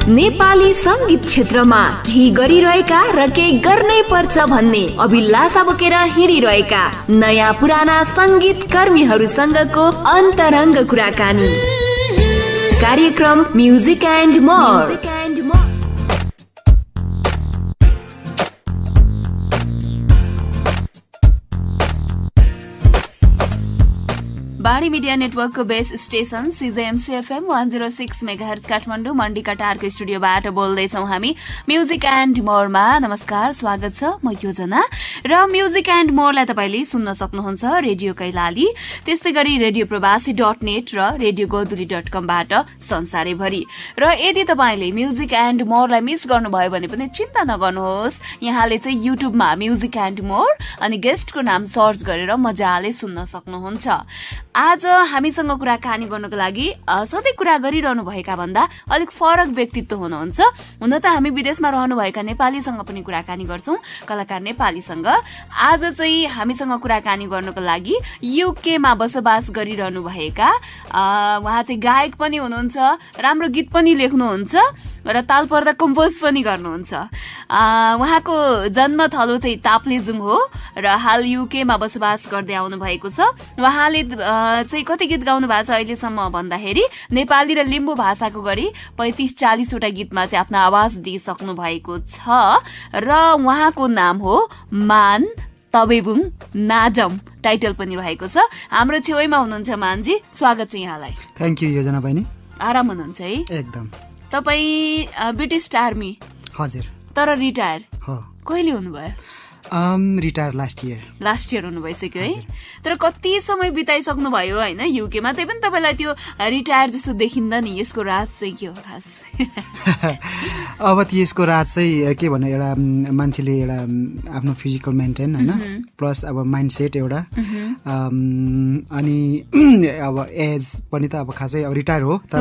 नेपाली संगीत क्षेत्रमा केही गरिरहेका र केही गर्नै पर्छ भन्ने अभिलाषा बोकेर हिँडिरहेका नयाँ पुराना संगीत कर्मीहरूसँगको अन्तरङ्ग कुराकानी कार्यक्रम music and more. Bani media नेटवर्कको base station CJMC FM 106 megahertz Kathmandu मण्डी कटारको स्टुडियोबाट बोल्दैछौँ हामी म्युजिक एन्ड मोरमा। नमस्कार, स्वागत छ, म योजना र म्युजिक एन्ड मोरलाई तपाईले सुन्न सक्नुहुन्छ रेडियो कैलाली, त्यस्तै गरी रेडियो प्रवासी.net र रेडियो गोधुली.com बाट संसारैभरि। र यदि तपाईले म्युजिक एन्ड मोरलाई मिस गर्नुभयो भने पनि चिन्ता नगर्नुहोस्, यहाँले चाहिँ युट्युबमा म्युजिक एन्ड मोर अनि गेस्टको नाम सर्च गरेर मजाले सुन्न सक्नुहुन्छ। आज हामीसँग कुराकानी गर्नको लागि सधैँ कुरा गरिरहनु भएका भन्दा अलिक फरक व्यक्तित्व हुनुहुन्छ। हुन त हामी विदेशमा रहनुभएका नेपालीसँग पनि कुराकानी गर्छौं, कलाकार नेपालीसँग। आज चाहिँ हामीसँग कुराकानी गर्नको लागि युकेमा बसोबास गरिरहनु भएका उहाँ चाहिँ गायक पनि हुनुहुन्छ, राम्रो गीत पनि लेख्नुहुन्छ र तालपर्दा कम्पोज पनि गर्नुहुन्छ। उहाँको जन्म थलो चाहिँ ताप्लेजुङ हो र हाल युकेमा बसोबास गर्दै आउनु भएको छ। उहाँले चाहिँ कति गीत गाउनु भएको छ अहिलेसम्म भन्दाखेरि नेपाली र लिम्बू भाषाको गरी 35-40 वटा गीतमा चाहिँ आफ्नो आवाज दिइसक्नु भएको छ र उहाँको नाम हो मान तबेबुङ नाजम, टाइटल पनि रहेको छ। हाम्रो छेउमा हुनुहुन्छ मानजी, स्वागत छ यहाँलाई। थ्यांक यू योजना बहिनी। आराम हुनुहुन्छ है? एकदम। तपाई ब्रिटिश आर्मी? हजुर। तर रिटायर? हो। कहिले हुनुभयो? रिटायर लास्ट इयर हुनु भइसक्यो है। तर कति समय बिताइसक्नु भयो हैन युकेमा, त्यही पनि तपाईलाई त्यो रिटायर जस्तो देखिन्न नि। यसको राज चाहिँ के हो? राज अब त्यसको राज चाहिँ के भन्नु, एउटा मान्छेले एउटा आफ्नो फिजिकल मेन्टेन हैन, प्लस अब माइन्डसेट एउटा, अनि अब एज पनि त अब खासै अब रिटायर हो, तर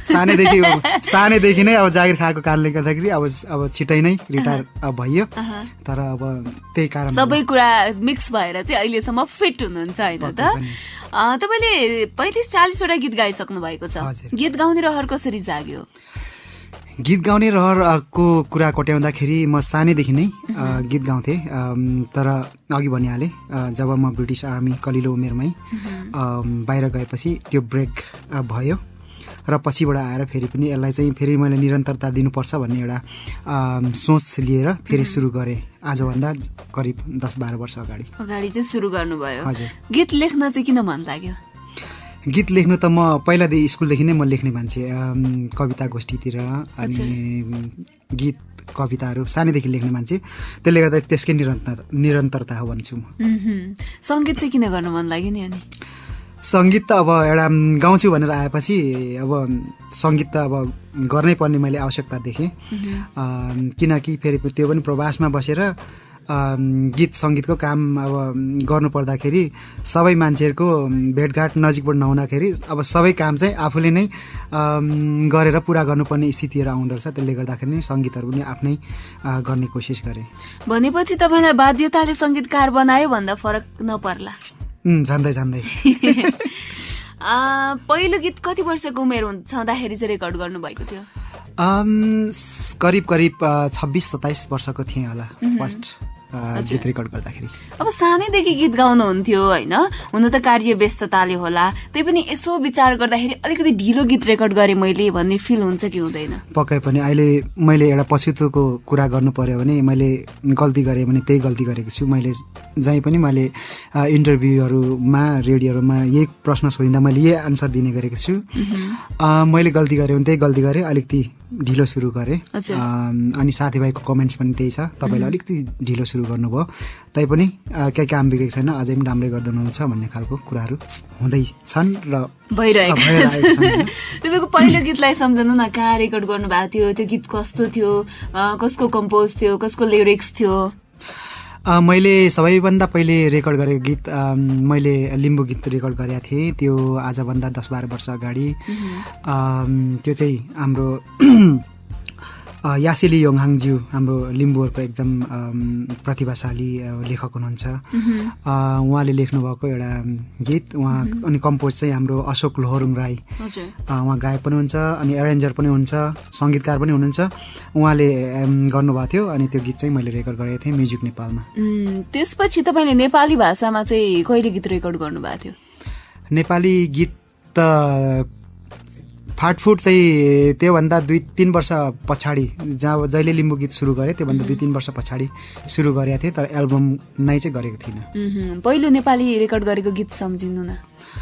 सानैदेखि नै अब जागिर खाएको कारणले गर्दाखेरि अब छिटै नै रिटायर भइयो। तर अब त्यही कारण सबै कुरा मिक्स भएर चाहिँ अहिलेसम्म फिट हुनुहुन्छ हैन त। तपाईले 35-40 वटा गीत गाइसक्नु भएको छ। गीत गाउने रहर कसरी जाग्यो? गीत गाउने रहरको कुरा कोट्याउँदाखेरि म सानैदेखि नै गीत गाउँथे, तर अघि भनिहालेँ जब म ब्रिटिस आर्मी कलिलो उमेरमै बाहिर गएपछि त्यो ब्रेक भयो र पछिबाट आएर फेरि पनि यसलाई चाहिँ फेरि मैले निरन्तरता दिनुपर्छ भन्ने एउटा सोच लिएर फेरि सुरु गरेँ। आजभन्दा करिब 10-12 वर्ष अगाडि चाहिँ सुरु गर्नुभयो। हजुर। गीत लेख्न चाहिँ किन मन लाग्यो? गीत लेख्नु त म पहिलादेखि स्कुलदेखि नै म लेख्ने मान्छे, कविता गोष्ठीतिर अनि गीत कविताहरू सानैदेखि लेख्ने मान्छे, त्यसले गर्दा त्यसकै निरन्तरता हो भन्छु म। सङ्गीत चाहिँ किन गर्न मन लाग्यो नि? अनि सङ्गीत त अब एउटा गाउँछु भनेर आएपछि अब सङ्गीत त अब गर्नै पर्ने मैले आवश्यकता देखेँ, किनकि फेरि त्यो पनि प्रवासमा बसेर गीत सङ्गीतको काम अब गर्नु पर्दाखेरि सबै मान्छेहरूको भेटघाट नजिकबाट नहुँदाखेरि अब सबै काम चाहिँ आफूले नै गरेर पुरा गर्नुपर्ने स्थितिहरू आउँदो रहेछ। त्यसले गर्दाखेरि नै सङ्गीतहरू पनि आफ्नै गर्ने कोसिस गरेँ। भनेपछि तपाईँलाई बाध्यताले सङ्गीतकार बनायो भन्दा फरक नपर्ला? जान्दै पहिलो गीत कति वर्षको उमेर छँदाखेरि चाहिँ रेकर्ड गर्नुभएको थियो? करिब 26-27 वर्षको थिएँ होला फर्स्ट गीत रेकर्ड गर्दाखेरि। अब सानैदेखि गीत गाउनुहुन्थ्यो होइन, हुन त कार्य व्यस्तताले होला, त्यही पनि यसो विचार गर्दाखेरि अलिकति ढिलो गीत रेकर्ड गरेँ मैले भन्ने फिल हुन्छ कि हुँदैन? पक्कै पनि। अहिले मैले एउटा पछुतोको कुरा गर्नु पर्यो भने मैले गल्ती गरेँ भने त्यही गल्ती गरेको छु। मैले जहीँ पनि मैले इन्टरभ्यूहरूमा रेडियोहरूमा यही प्रश्न सोधिँदा मैले यही आन्सर दिने गरेको छु। मैले गल्ती गरेँ भने त्यही गल्ती गरेँ, अलिकति ढिलो सुरु गरेँ। अनि साथीभाइको कमेन्ट्स पनि त्यही छ, तपाईँले अलिकति ढिलो सुरु गर्नुभयो, तैपनि केही काम बिग्रेको छैन, अझै पनि राम्रै गर्दै हुनुहुन्छ भन्ने खालको कुराहरू हुँदैछन् र भइरहेको छ। तपाईँको पहिलो गीतलाई सम्झनु न, कहाँ रेकर्ड गर्नु भएको थियो, त्यो गीत कस्तो थियो, कसको कम्पोज थियो, कसको लिरिक्स थियो? मैले सबैभन्दा पहिले रेकर्ड गरेको गीत मैले लिम्बू गीत रेकर्ड गरेका थिएँ, त्यो आजभन्दा 10-12 वर्ष अगाडि। त्यो चाहिँ हाम्रो यासेली योङहाङज्यू हाम्रो लिम्बूहरूको एकदम प्रतिभाशाली लेखक हुनुहुन्छ। उहाँले लेख्नुभएको एउटा गीत उहाँ अनि कम्पोज चाहिँ हाम्रो अशोक लोहरुङ राई, उहाँ गायक पनि हुन्छ अनि एरेन्जर पनि हुन्छ, सङ्गीतकार पनि हुनुहुन्छ। उहाँले गर्नुभएको थियो अनि त्यो गीत चाहिँ मैले रेकर्ड गरेको थिएँ म्युजिक नेपालमा। त्यसपछि तपाईँले नेपाली भाषामा चाहिँ कहिले गीत रेकर्ड गर्नुभएको थियो? नेपाली गीत त फाटफुट चाहिँ त्योभन्दा 2-3 वर्ष पछाडि जहिले लिम्बू गीत सुरु गरेँ त्योभन्दा 2-3 वर्ष पछाडि सुरु गरेको थिएँ, तर एल्बम नै चाहिँ गरेको थिइनँ। पहिलो नेपाली रेकर्ड गरेको गीत सम्झिनु न।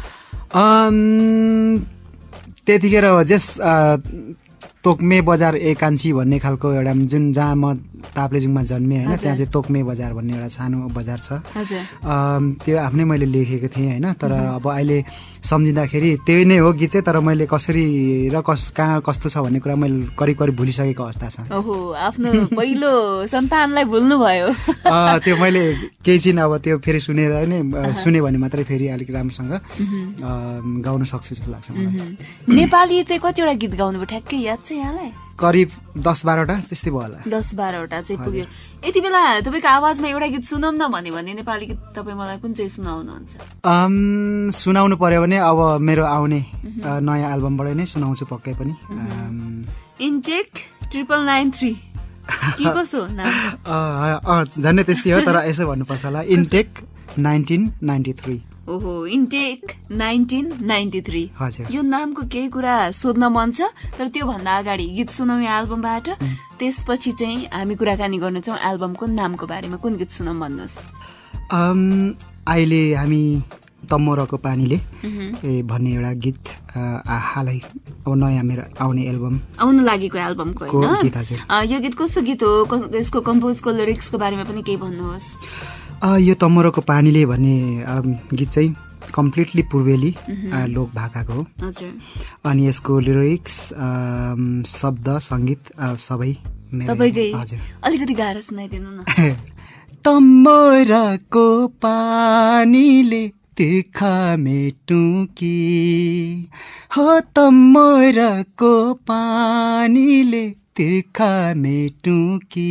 त्यतिखेर जस तोक्मे बजार ए कान्छी भन्ने खालको एउटा जुन जहाँ म ताप्लेजुङमा जन्मेँ होइन, त्यहाँ चाहिँ तोक्मे बजार भन्ने एउटा सानो बजार छ, त्यो आफ्नै मैले लेखेको थिएँ होइन। तर अब अहिले सम्झिँदाखेरि त्यही नै हो गीत चाहिँ, तर मैले कसरी र कहाँ कस्तो छ भन्ने कुरा मैले करिब करिब भुलिसकेको अवस्था छ। ओहो, आफ्नो पहिलो सन्तानलाई भुल्नु भयो। त्यो मैले केही छिन अब त्यो फेरि सुनेर नै सुने भने मात्रै फेरि अलिक राम्रोसँग गाउन सक्छु जस्तो लाग्छ मलाई। नेपाली चाहिँ कतिवटा गीत गाउनुभयो ठ्याक्कै याद छ यहाँलाई? करिब 10-12वटा त्यस्तै भयो होला। 10-12वटा चाहिँ पुग्यो। यति बेला तपाईँको आवाजमा एउटा गीत सुनाउँ न भन्यो भने नेपाली गीत तपाईँ मलाई कुन चाहिँ सुनाउनुहुन्छ? सुनाउनु पर्यो भने अब मेरो आउने नयाँ एल्बमबाट नै सुनाउँछु पक्कै पनि। इन्टेक 9993 के कसो नाम? झन्डै त्यस्तै हो, तर यसो भन्नुपर्छ होला इन्टेक 1993। ओहो, इन्टेक 1993। हजुर, यो नामको केही कुरा सोध्न मन छ, तर त्यो भन्दा अगाडि गीत सुनौँ यो एल्बमबाट, त्यसपछि चाहिँ हामी कुराकानी गर्नेछौँ एल्बमको नामको बारेमा। कुन गीत सुनौँ भन्नुहोस्? अहिले हामी तम्मोरको पानीले भन्ने एउटा गीत हालै अब नयाँ मेरो आउने एल्बम आउनु लागेको एल्बमको गीत। हजुर, यो गीत कस्तो गीत हो, यसको कम्पोजको लिरिक्सको बारेमा पनि केही भन्नुहोस्। यो तम्मोरको पानीले भन्ने गीत चाहिँ कम्प्लिटली पूर्वेली लोक भाकाको हो। अनि यसको लिरिक्स, शब्द, सङ्गीत सबै तपाईँकै। हजुर, अलिकति गाह्रो सुनाइदिनु न। तम्मोरको पानीले तिर्खा मेटुकी हो, तम्मोरको पानीले तिर्खा मेटुकी,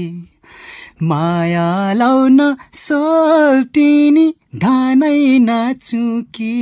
माया लाउन सोल्टिनी धानै नाचुकी,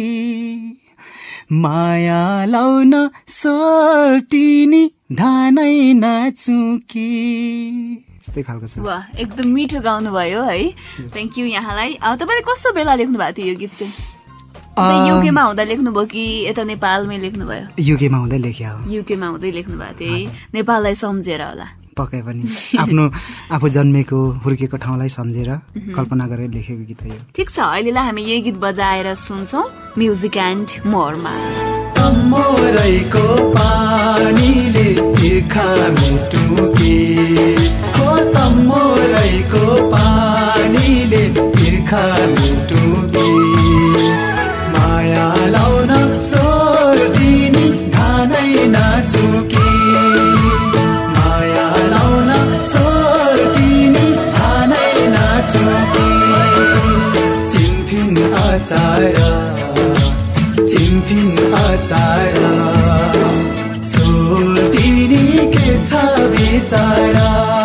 माया लाउन सोल्टिनी धानै नाचुकी। यस्तै खालको छ। वाह, एकदम मिठो गाउनु भयो है। थ्याङ्क यू यहाँलाई। तपाईँले कस्तो बेला लेख्नु भएको थियो यो गीत चाहिँ? युकेमा हुँदा लेख्नुभयो कि यता नेपालमै लेख्नुभयो? युकेमा हुँदै लेख्या हो। युकेमा हुँदै लेख्नु भएको थियो है, नेपाललाई सम्झेर होला? पक्कै पनि, आफू जन्मेको हुर्केको ठाउँलाई सम्झेर कल्पना गरेर लेखेको गीत हो। ठिक छ, अहिलेलाई हामी यही गीत बजाएर सुन्छौँ म्युजिक एन्ड मोरमा। तम्मोरको पानीले तिर्खा मेटुकी हो, तम्मोरको पानीले तिर्खा मेटुकी, माया लाउन सोर्दिनी धानै नाचुकी, माया लाउन सोर्दिनी धानै नाचुकी, चिम्फिन अचार चिम्फिन अचार सोल्टिनी के छ बिचारा,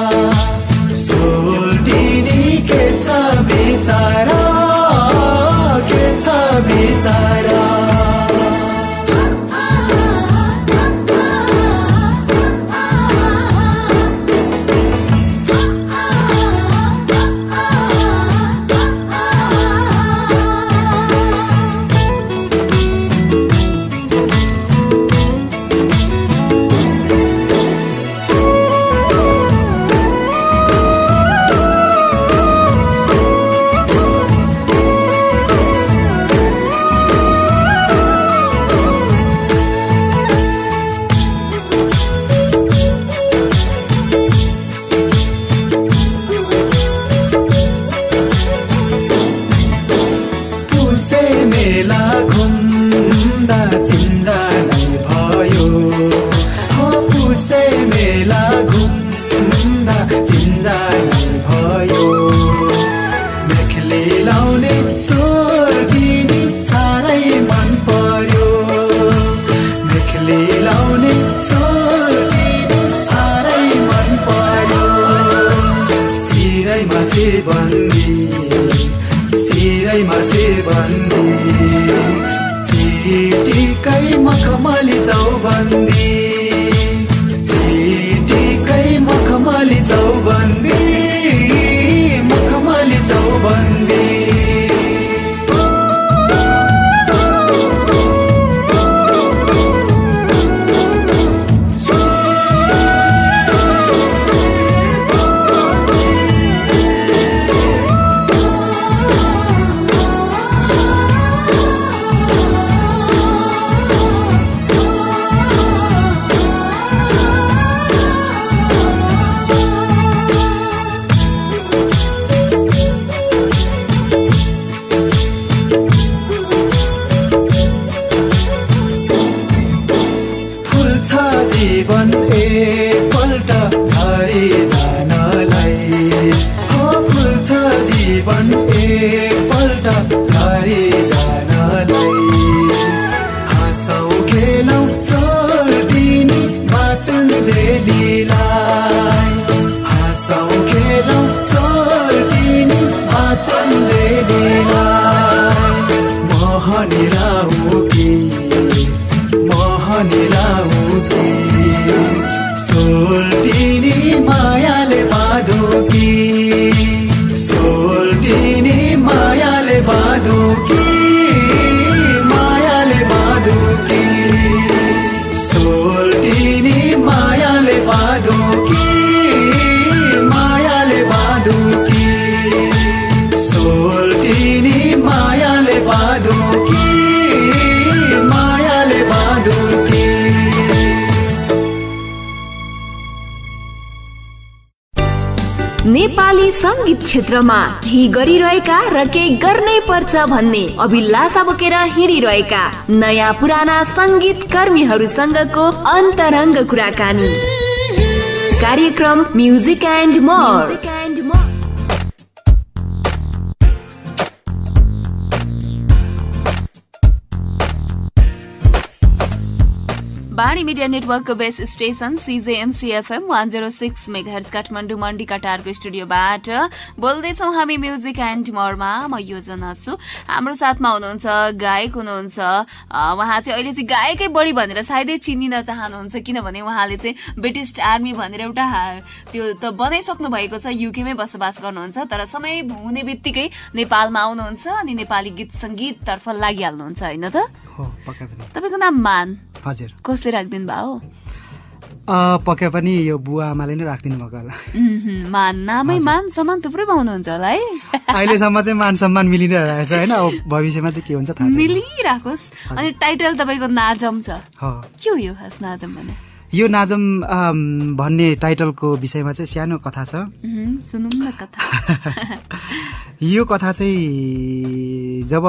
सोल्टिनी के छ बिचारा, के छ बिचारा। सारै मन शिरबन्दी सिरैमा शिरबन्दी चिटिकै मखमली चौबन्दी चिटिकै मखमली चौबन्दी मखमली चौबन्दी जीवन एकपल्ट झरी जानलाई हो फुल्छ जीवन एकपल्ट झरी जानलाई हाँसौँ खेलौँ सोल्टिनी बाँचुन् जेलीलाई हाँसौँ खेलौँ सोल्टिनी बाँचुन् जेलीलाई मोहनी राउकी सोल्टिनी मायाले बाँधोकी सोल्टिनी मायाले बाँधोकी मायाले बाँधोकी सोल्टिनी मायाले बाँधोकी मायाले बाँधोकी सोल्टिनी मायाले बाँधोकी मायाले बाँधोकी नेपाली संगीत क्षेत्रमा केही गरिरहेका र केही गर्नै पर्छ भन्ने अभिलाषा बोकेर हिँडिरहेका नयाँ पुराना संगीत कर्मीहरूसँगको अन्तरङ्ग कुराकानी कार्यक्रम music and more Bani media नेटवर्कको base station CJMC FM 106 megahertz Kathmandu मण्डीका टारको स्टुडियोबाट बोल्दैछौँ हामी म्युजिक एन्ड मोरमा। म योजना छु, हाम्रो साथमा हुनुहुन्छ गायक हुनुहुन्छ। उहाँ चाहिँ अहिले चाहिँ गायकै बढी भनेर सायदै चिनिन चाहनुहुन्छ, किनभने उहाँले चाहिँ ब्रिटिश आर्मी भनेर एउटा त्यो त बनाइसक्नु भएको छ, युकेमै बसोबास गर्नुहुन्छ, तर समय हुने बित्तिकै नेपालमा आउनुहुन्छ अनि नेपाली गीत सङ्गीत तर्फ लागिहाल्नुहुन्छ होइन त? तपाईँको नाम मान हजुर कसले राखिदिनु भयो? पक्कै पनि यो बुवा आमाले नै राखिदिनु भएको होला। मान नामै मान सम्मान थुप्रै पाउनुहुन्छ होला है। अहिलेसम्म चाहिँ मान सम्मान मिलिरहेको छ होइन, अब भविष्यमा चाहिँ के हुन्छ थाहा छैन। मिलिराखोस्। अनि टाइटल तपाईँको नाजम छ, के हो यो खास नाजम भने? यो नाजम भन्ने टाइटलको विषयमा चाहिँ सानो कथा छ, सुनौँ न कथा। यो कथा चाहिँ जब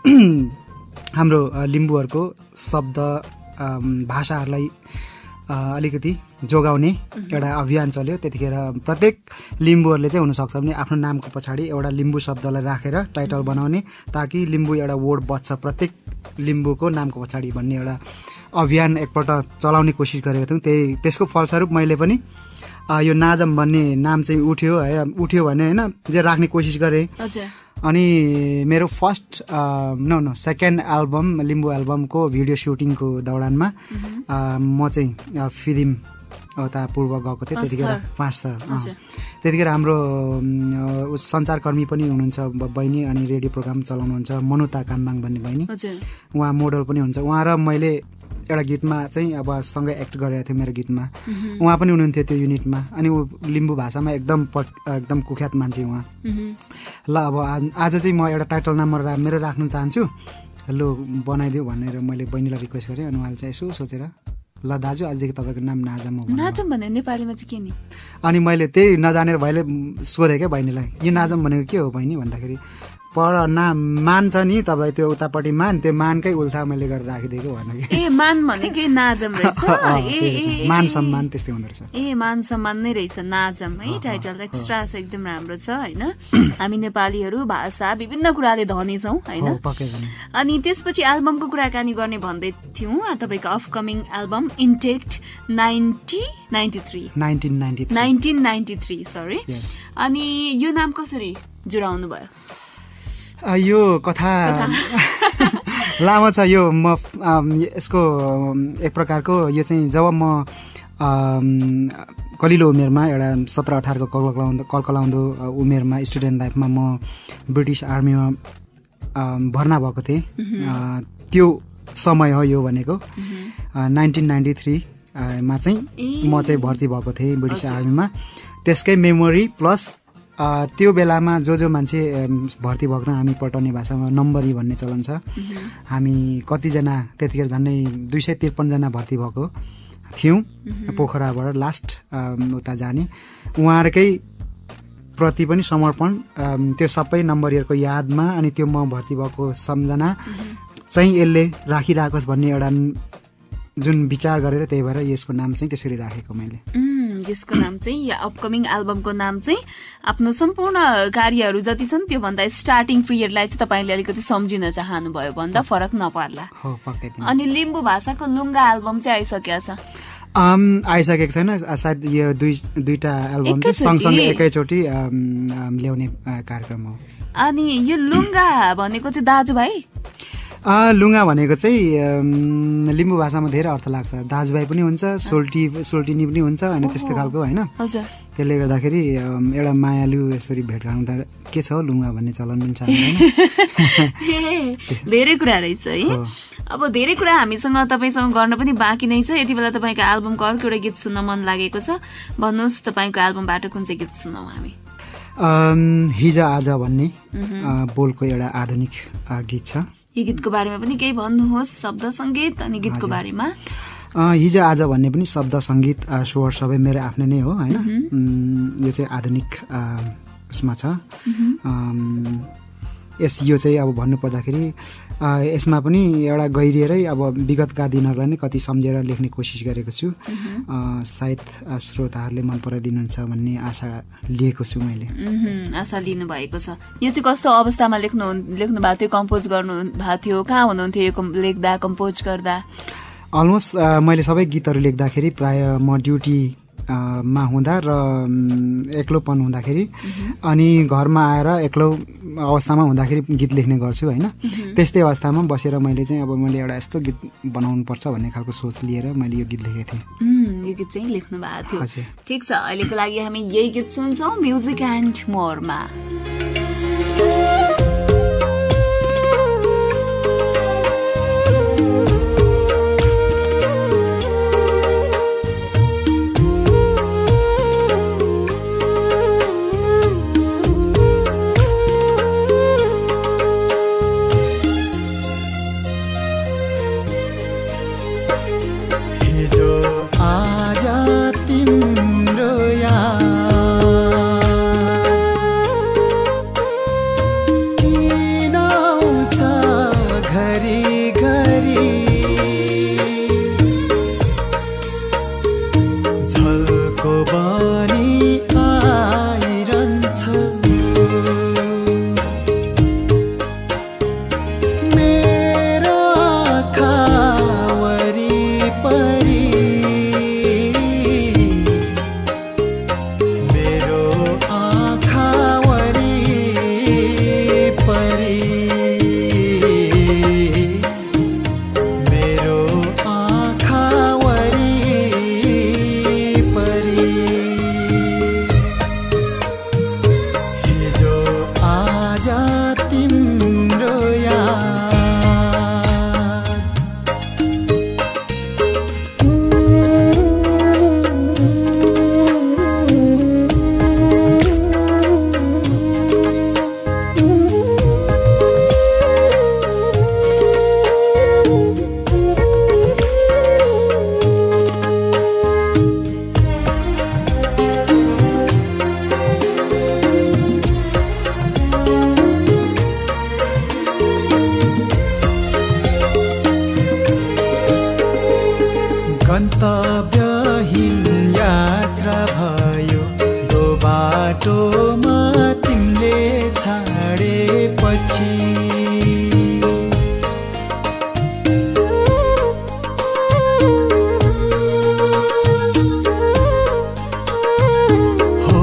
हाम्रो लिम्बूहरूको शब्द भाषाहरूलाई अलिकति जोगाउने एउटा अभियान चल्यो। त्यतिखेर प्रत्येक लिम्बूहरूले चाहिँ हुनसक्छ भने आफ्नो नामको पछाडि एउटा लिम्बू शब्दलाई राखेर टाइटल बनाउने, ताकि लिम्बू एउटा वर्ड बच्छ प्रत्येक लिम्बूको नामको पछाडि भन्ने एउटा अभियान एकपल्ट चलाउने कोसिस गरेको थियौँ। त्यसको फलस्वरूप मैले पनि यो नाजम भन्ने नाम चाहिँ उठ्यो भने होइन जे राख्ने कोसिस गरेँ। अनि मेरो फर्स्ट सेकेन्ड एल्बम लिम्बू एल्बमको भिडियो सुटिङको दौरानमा म चाहिँ फिल्म उता पूर्व गएको थिएँ त्यतिखेर 5 थर। त्यतिखेर हाम्रो सञ्चारकर्मी पनि हुनुहुन्छ बहिनी, अनि रेडियो प्रोग्राम चलाउनुहुन्छ मनुता कामबाङ भन्ने बहिनी, उहाँ मोडल पनि हुन्छ। उहाँ र मैले एउटा गीतमा चाहिँ अब सँगै एक्ट गरेको थियो मेरो गीतमा, उहाँ पनि हुनुहुन्थ्यो त्यो युनिटमा। अनि ऊ लिम्बू भाषामा एकदम कुख्यात मान्छे उहाँ। ल अब आज चाहिँ म एउटा टाइटल नाम मेरो राख्न चाहन्छु, ल बनाइदियो भनेर मैले बहिनीलाई रिक्वेस्ट गरेँ। अनि उहाँले चाहिँ यसो सोचेर ल दाजु आजदेखि तपाईँको नाम नाजम हो। नाजम भने नेपालीमा चाहिँ के नि? अनि मैले त्यही नजानेर भाइले सोधेँ क्या बहिनीलाई, यो नाजम भनेको के हो बहिनी भन्दाखेरि पर मान छ नि तपाईँ त्यो उतापट्टि मान त्यो मानकै उल्था मैले गरेर राखिदिएको भन्नु कि मान भनेकै नाजम रहेछ मान सम्मान त्यस्तै हुँदो रहेछ ए मान सम्मान नै रहेछ नाजम है टाइटल एक्स्ट्रा एकदम राम्रो छ हैन हामी नेपालीहरू भाषा विभिन्न कुराले धनी छौं हैन अनि त्यसपछि एल्बमको कुराकानी गर्ने भन्दै थियौं तपाईको अपकमिङ एल्बम इन्टेक्ट 1993 सरी अनि यो नाम कसरी जुराउनु भयो यो कथा लामो छ यो म यसको एक प्रकारको यो चाहिँ जब म कलिलो उमेरमा एउटा 17-18 को कलकलाउँदो उमेरमा स्टुडेन्ट लाइफमा म ब्रिटिस आर्मीमा भर्ना भएको थिएँ त्यो समय हो यो भनेको 1993 मा चाहिँ म चाहिँ भर्ती भएको थिएँ ब्रिटिस आर्मीमा त्यसकै मेमोरी प्लस त्यो बेलामा जो मान्छे भर्ती भएको त हामी पल्टाउने भाषामा नम्बरी भन्ने चलन छ हामी कतिजना त्यतिखेर झन्डै 253 जना भर्ती भएको थियौँ पोखराबाट लास्ट उता जाने उहाँहरूकै प्रति पनि समर्पण त्यो सबै नम्बरीहरूको यादमा अनि त्यो म भर्ती भएको सम्झना चाहिँ यसले राखिराखोस् भन्ने एउटा जुन विचार गरेर त्यही भएर यसको नाम चाहिँ त्यसरी राखेको मैले यसको नाम चाहिँ या अपकमिङ एल्बमको नाम चाहिँ आफ्नो सम्पूर्ण कार्यहरू जति छन् त्यो भन्दा स्टार्टिङ पिरियडलाई चाहिँ तपाईले अलिकति सम्झिन चाहनु भयो भन्दा फरक नपर्ला अनि लिम्बू भाषाको लुङ्गा एल्बम चाहिँ आइसकेको छ आइसकेको छैन सायद यो दुईटा एल्बम चाहिँ सँगसँगै एकैचोटि ल्याउने कार्यक्रम हो अनि यो लुङ्गा भनेको चाहिँ दाजुभाइ लुङ्गा भनेको चाहिँ लिम्बू भाषामा धेरै अर्थ लाग्छ दाजुभाइ पनि हुन्छ सोल्टिनी पनि हुन्छ होइन त्यस्तो खालको होइन त्यसले गर्दाखेरि एउटा मायालु यसरी भेटघाट हुँदा के छ लुङ्गा भन्ने चलन पनि छ धेरै कुरा रहेछ है अब धेरै कुरा हामीसँग तपाईसँग गर्न पनि बाँकी नै छ यति बेला तपाईको एल्बमको अर्को एउटा गीत सुन्न मन लागेको छ भन्नुहोस् तपाईको एल्बमबाट कुन चाहिँ गीत सुनौँ हामी हिजो आज भन्ने बोलको एउटा आधुनिक गीत छ यो गीतको बारेमा पनि केही भन्नुहोस् शब्द संगीत अनि गीतको बारेमा हिजो आज भन्ने पनि शब्द संगीत स्वर सबै मेरो आफ्नै नै हो हैन यो चाहिँ आधुनिक उसमा छ यो चाहिँ अब भन्नु पर्दाखेरि यसमा पनि एउटा गहिरिएरै अब विगतका दिनहरूलाई नै कति सम्झेर लेख्ने कोसिस गरेको छु सायद श्रोताहरूले मन पराइदिनुहुन्छ भन्ने आशा लिएको छु मैले आशा लिनु भएको छ यो चाहिँ कस्तो अवस्थामा लेख्नु भएको थियो कम्पोज गर्नु भएको थियो कहाँ हुनुहुन्थ्यो यो लेख्दा कम्पोज गर्दा अलमोस्ट मैले सबै गीतहरू लेख्दाखेरि प्राय म ड्युटी मा हुँदा र एक्लोपन हुँदाखेरि अनि घरमा आएर एक्लो अवस्थामा हुँदाखेरि गीत लेख्ने गर्छु हैन त्यस्तै अवस्थामा बसेर मैले चाहिँ अब मैले एउटा यस्तो गीत बनाउनु पर्छ भन्ने खालको सोच लिएर मैले यो गीत लेखेको थिएँ यो गीत चाहिँ लेख्नु भएको थियो ठीक छ अहिलेको लागि हामी यही गीत सुन्छौँ म्युजिक एन्ड मोरमा बाटोमा तिमीले छाडेपछि हो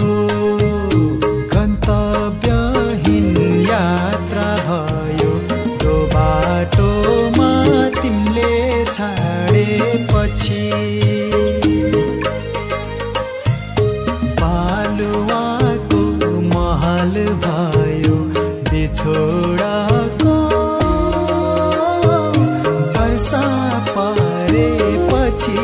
गन्तव्यहीन यात्रा भयो त्यो बाटोमा तिमीले छाडेपछि बालुवाको महल भयो बिछोडाको वर्षा परेपछि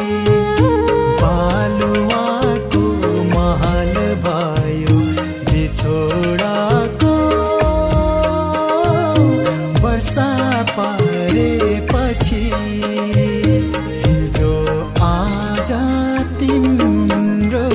बालुवाको महल भयो बिछोडाको वर्षा परेपछि हिजो आज तिम्रो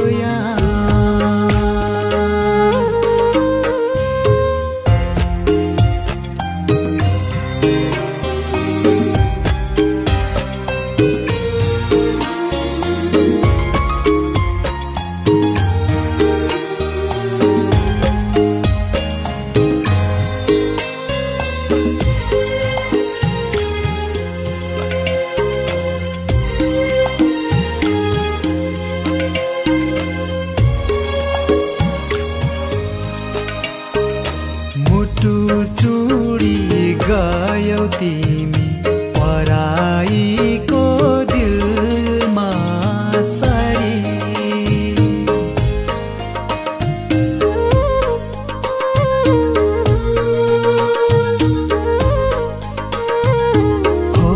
मुटु चुडी गयौ तिमी पराईको दिलमा सरी हो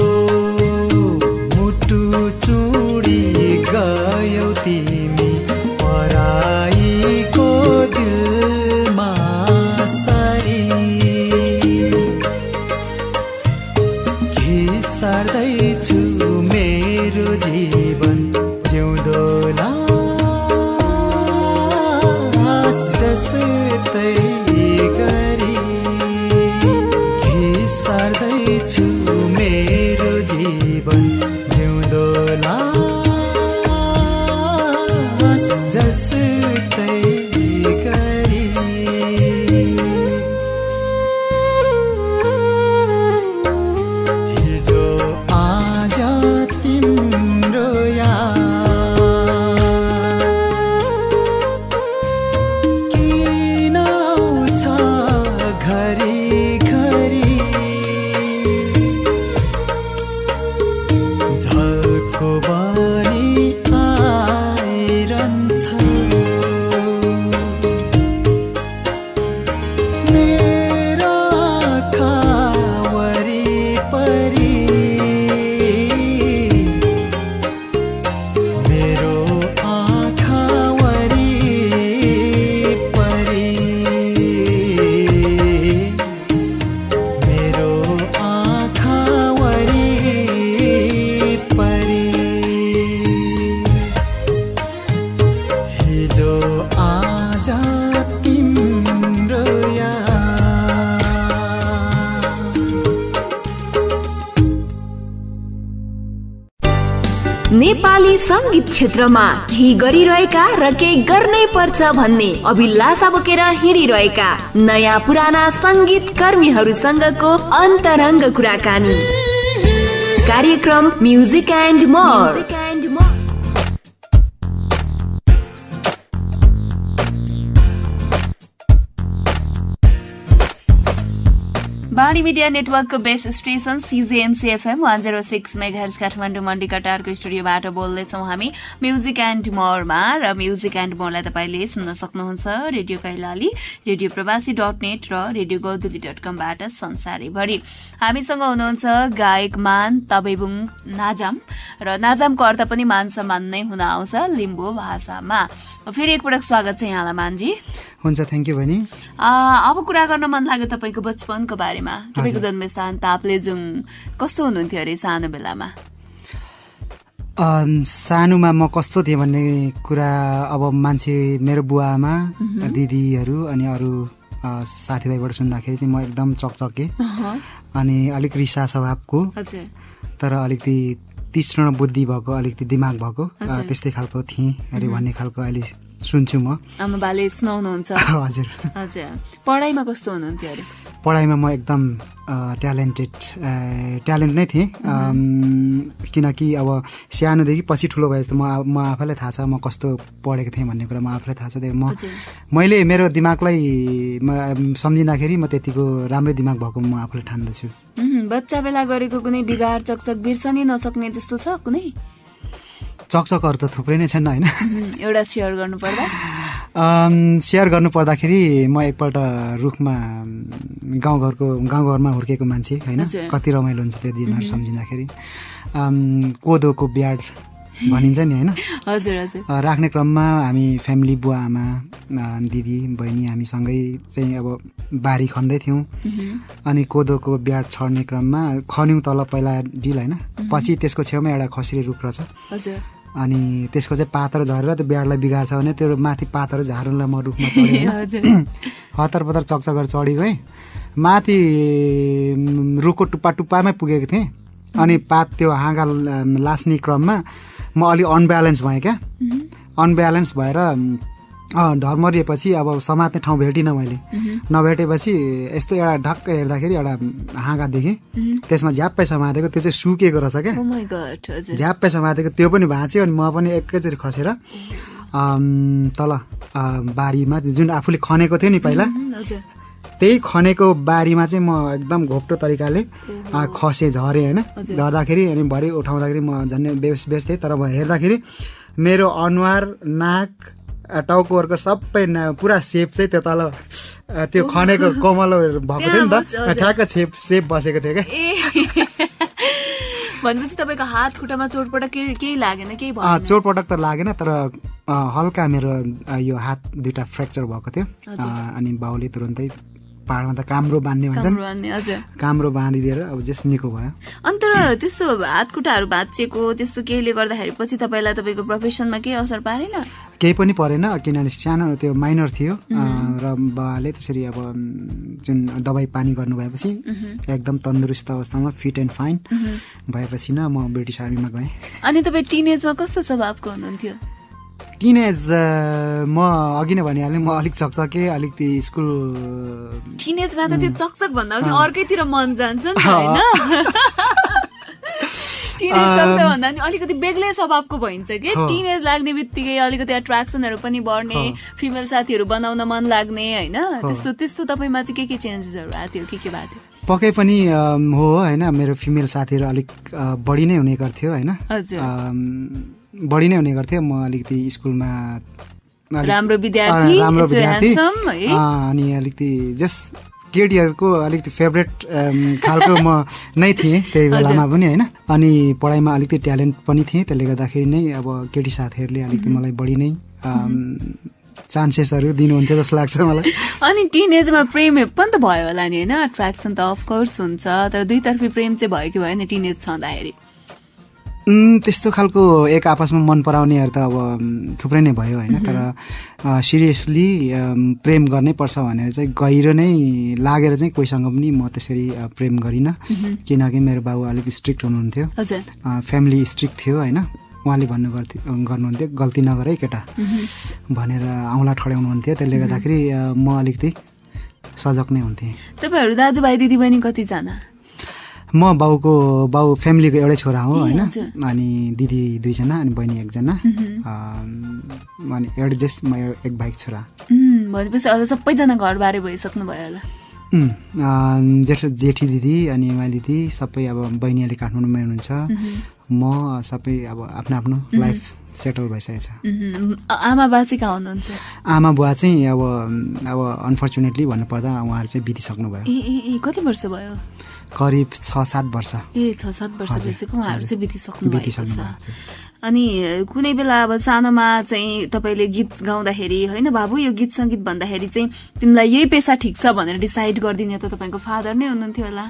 मुटु चुडी गयौ तिमी पराईको दिलमा घिसार्दैछु मेरो जीवन जिउँदो लास जस्तै गरी घिसार्दैछु मेरो जीवन जिउँदो लास जस्तै गरी हिजो आज तिम्रो किन आउँछ घरी घरी झल्को बनी आइरहन्छ मेरो आँखा वरिपरि मेरो आँखा वरिपरि मेरो आँखा वरिपरि हिजो आज तिम्रो नेपाली संगीत क्षेत्रमा केही गरिरहेका र केही गर्नै पर्छ भन्ने अभिलाषा बोकेर हिँडिरहेका नयाँ पुराना संगीत कर्मीहरूसँगको अन्तरङ्ग कुराकानी कार्यक्रम music and more. Bani media नेटवर्कको base station CJMC FM 106 megahertz Kathmandu मण्डीकटारको स्टुडियोबाट बोल्दैछौँ हामी म्युजिक एन्ड मोरमा। र म्युजिक एन्ड मोरलाई तपाईँले सुन्न सक्नुहुन्छ रेडियो कैलाली, रेडियो प्रवासी.net र रेडियो गौदुली.com बाट संसारैभरि। हामीसँग हुनुहुन्छ गायक मान तबेबुङ नाजाम, र नाजामको अर्थ पनि मान सम्मान नै हुन आउँछ लिम्बू भाषामा। फेरि एकपटक स्वागत छ यहाँलाई मानजी। हुन्छ, थ्याङ्क यू बहिनी। अब कुरा गर्न मन लाग्यो तपाईँको बचपनको बारेमा। तपाईँको जन्मस्थान ताप्लेजुङ कस्तो हुनुहुन्थ्यो अरे सानो बेलामा? सानोमा म कस्तो थिएँ भन्ने कुरा अब मान्छे मेरो बुवा आमा दिदीहरू अनि अरू साथीभाइबाट सुन्दाखेरि चाहिँ म एकदम चकचके अनि अलिक रिसा स्वभावको, तर अलिकति तीक्ष्ण बुद्धि भएको, अलिकति दिमाग भएको त्यस्तै खालको थिएँ अरे भन्ने खालको अहिले सुन्छु म। आमा बाले सुनाउनुहुन्छ? हजुर। हजुर। पढाइमा कस्तो हुनुहुन्थ्यो अरे? पढाइमा म एकदम ट्यालेन्ट नै थिएँ, किनकि अब सानोदेखि पछि ठुलो भए जस्तो म आफैलाई थाहा छ म कस्तो पढेको थिएँ भन्ने कुरा म आफैलाई थाहा छ। मैले मेरो दिमागलाई सम्झिँदाखेरि म त्यतिको राम्रै दिमाग भएको म आफूले ठान्दछु। बच्चा बेला गरेको कुनै बिगार चकचक बिर्सनै नसक्ने त्यस्तो छ कुनै? चकचकहरू त थुप्रै नै छन् होइन। एउटा सेयर गर्नुपर्दा? सेयर गर्नुपर्दाखेरि म एकपल्ट रुखमा गाउँघरमा हुर्केको मान्छे होइन, कति रमाइलो हुन्छ त्यो दिनहरू सम्झिँदाखेरि। कोदोको ब्याड भनिन्छ नि होइन, हजुर हजुर, राख्ने क्रममा हामी फ्यामिली बुवा आमा दिदी बहिनी हामीसँगै चाहिँ अब बारी खन्दै थियौँ। अनि कोदोको ब्याड छर्ने क्रममा खन्यौँ तल पहिला डिल होइन, पछि त्यसको छेउमा एउटा खस्री रुख रहेछ। हजुर। अनि त्यसको चाहिँ पातहरू झरेर त्यो ब्याडलाई बिगार्छ भने त्यो माथि पातहरू झार्नुलाई म रुखमा चढेँ, हतार पतार चकचकर चढी गएँ माथि रुखको टुप्पा टुप्पामै पुगेको थिएँ। अनि पात त्यो हाँगा लास्ने क्रममा म अलि अनब्यालेन्स भएँ क्या, अनब्यालेन्स भएर ढर्मरिएपछि अब समात्ने ठाउँ भेटिनँ मैले। नभेटेपछि यस्तो एउटा ढक्क हेर्दाखेरि एउटा हाँगा देखेँ, त्यसमा झ्याप्पै समातेको, त्यो चाहिँ सुकेको रहेछ क्या, झ्याप्पै समातेको, त्यो पनि भाँच्यो। अनि म पनि एकैचोटि खसेर तल बारीमा जुन आफूले खनेको थियो नि पहिला, त्यही खनेको बारीमा चाहिँ म एकदम घोप्टो तरिकाले खसेँ, झरेँ होइन। झर्दाखेरि अनि भरि उठाउँदाखेरि म झन् बेहोस थिएँ, तर म हेर्दाखेरि मेरो अनुहार नाक टाउकोहरूको सबै पुरा सेप चाहिँ त्यो तल त्यो खनेको कमलो भएको थियो नि त, ठ्याक्क सेप बसेको थियो क्या। भनेपछि तपाईँको हात खुट्टामा चोटपटक केही लागेन? केही भयो? चोटपटक त लागेन, तर हल्का मेरो यो हात दुईटा फ्र्याक्चर भएको थियो। अनि बाउले तुरन्तै पाहाडमा त काम्रो बाँध्ने भन्छन्, काम्रो बाँधिदिएर अब जस निको भयो। अनि तर त्यस्तो हात खुट्टाहरू भाँचिएको त्यस्तो केहीले गर्दाखेरि पछि तपाईँलाई तपाईँको प्रोफेसनमा केही असर पारेन? केही पनि परेन, किनभने सानो त्यो माइनर थियो र बाले त्यसरी अब जुन दबाई पानी गर्नु भएपछि एकदम तन्दुरुस्त अवस्थामा फिट एन्ड फाइन भएपछि न म ब्रिटिस आर्मीमा गएँ। अनि तपाईँ टिनेजमा कस्तो स्वभावको हुनुहुन्थ्यो? टिनेज म अघि नै भनिहालेँ, म अलिक चकचके, अलिकति स्कुल टिनेजमा त त्यो चकचक भन्दा पनि अर्कैतिर मन जान्छ नि होइन? टिनेज चकचक भन्दा पनि अलिकति बेग्लै स्वभावको भइन्छ कि, टिनेज लाग्ने बित्तिकै अलिकति एट्र्याक्सनहरू पनि बढ्ने, फिमेल साथीहरू बनाउन मन लाग्ने होइन, त्यस्तो तपाईँमा चाहिँ के चेन्जेसहरू आएको थियो, के भएको थियो? पक्कै पनि हो होइन, मेरो फिमेल साथीहरू अलिक बढी नै हुने गर्थ्यो होइन, बढी नै हुने गर्थ्यो। म अलिकति स्कुलमा राम्रो विद्यार्थी अनि अलिकति जस केटीहरूको अलिकति फेभरेट खालको म नै थिएँ त्यही बेलामा पनि होइन। अनि पढाइमा अलिकति ट्यालेन्ट पनि थिएँ, त्यसले गर्दाखेरि नै अब केटी साथीहरूले अलिकति मलाई बढी नै चान्सेसहरू दिनुहुन्थ्यो जस्तो लाग्छ मलाई। अनि टिनेजमा प्रेम पनि त भयो होला नि होइन? एट्र्याक्सन त अफकोर्स हुन्छ, तर दुईतर्फी प्रेम चाहिँ भयो कि भएन टिनेज छँदाखेरि? त्यस्तो खालको एक आपसमा मन पराउनेहरू त अब थुप्रै नै भयो होइन, तर सिरियसली प्रेम गर्नै पर्छ भनेर चाहिँ गहिरो नै लागेर चाहिँ कोहीसँग पनि म त्यसरी प्रेम गरिनँ, किनकि मेरो बाबु अलिक स्ट्रिक्ट हुनुहुन्थ्यो, फ्यामिली स्ट्रिक्ट थियो होइन। उहाँले गर्नुहुन्थ्यो गल्ती नगरे केटा भनेर औँला ठड्याउनुहुन्थ्यो, त्यसले गर्दाखेरि म अलिकति सजग नै हुन्थेँ। तपाईँहरू दाजुभाइ दिदीबहिनी कतिजना? म बाउ फ्यामिलीको एउटै छोरा हो होइन, अनि दिदी 2 जना अनि बहिनी 1 जना, अनि म एक भाइ छोरा। भनेपछि अब सबैजना घरबारे भइसक्नु भयो होला? जेठी दिदी अनि माइली दिदी सबै अब बहिनीले काठमाडौँमै हुनुहुन्छ, म सबै अब आफ्नो आफ्नो लाइफ सेटल भइसकेको छ। आमा बा चाहिँ कहाँ हुनुहुन्छ? आमा बुवा चाहिँ अब अनफर्चुनेटली भन्नुपर्दा उहाँहरू चाहिँ बितिसक्नु भयो। कति वर्ष भयो? करिब 6-7 वर्ष। 6-7 वर्ष भइसक्यो उहाँहरू चाहिँ बितिसक्नु भएको छ। अनि कुनै बेला अब सानोमा चाहिँ तपाईँले गीत गाउँदाखेरि होइन बाबु यो गीत सङ्गीत भन्दाखेरि चाहिँ तिमीलाई यही पेसा ठिक छ भनेर डिसाइड गरिदिने त तपाईँको फादर नै हुनुहुन्थ्यो होला?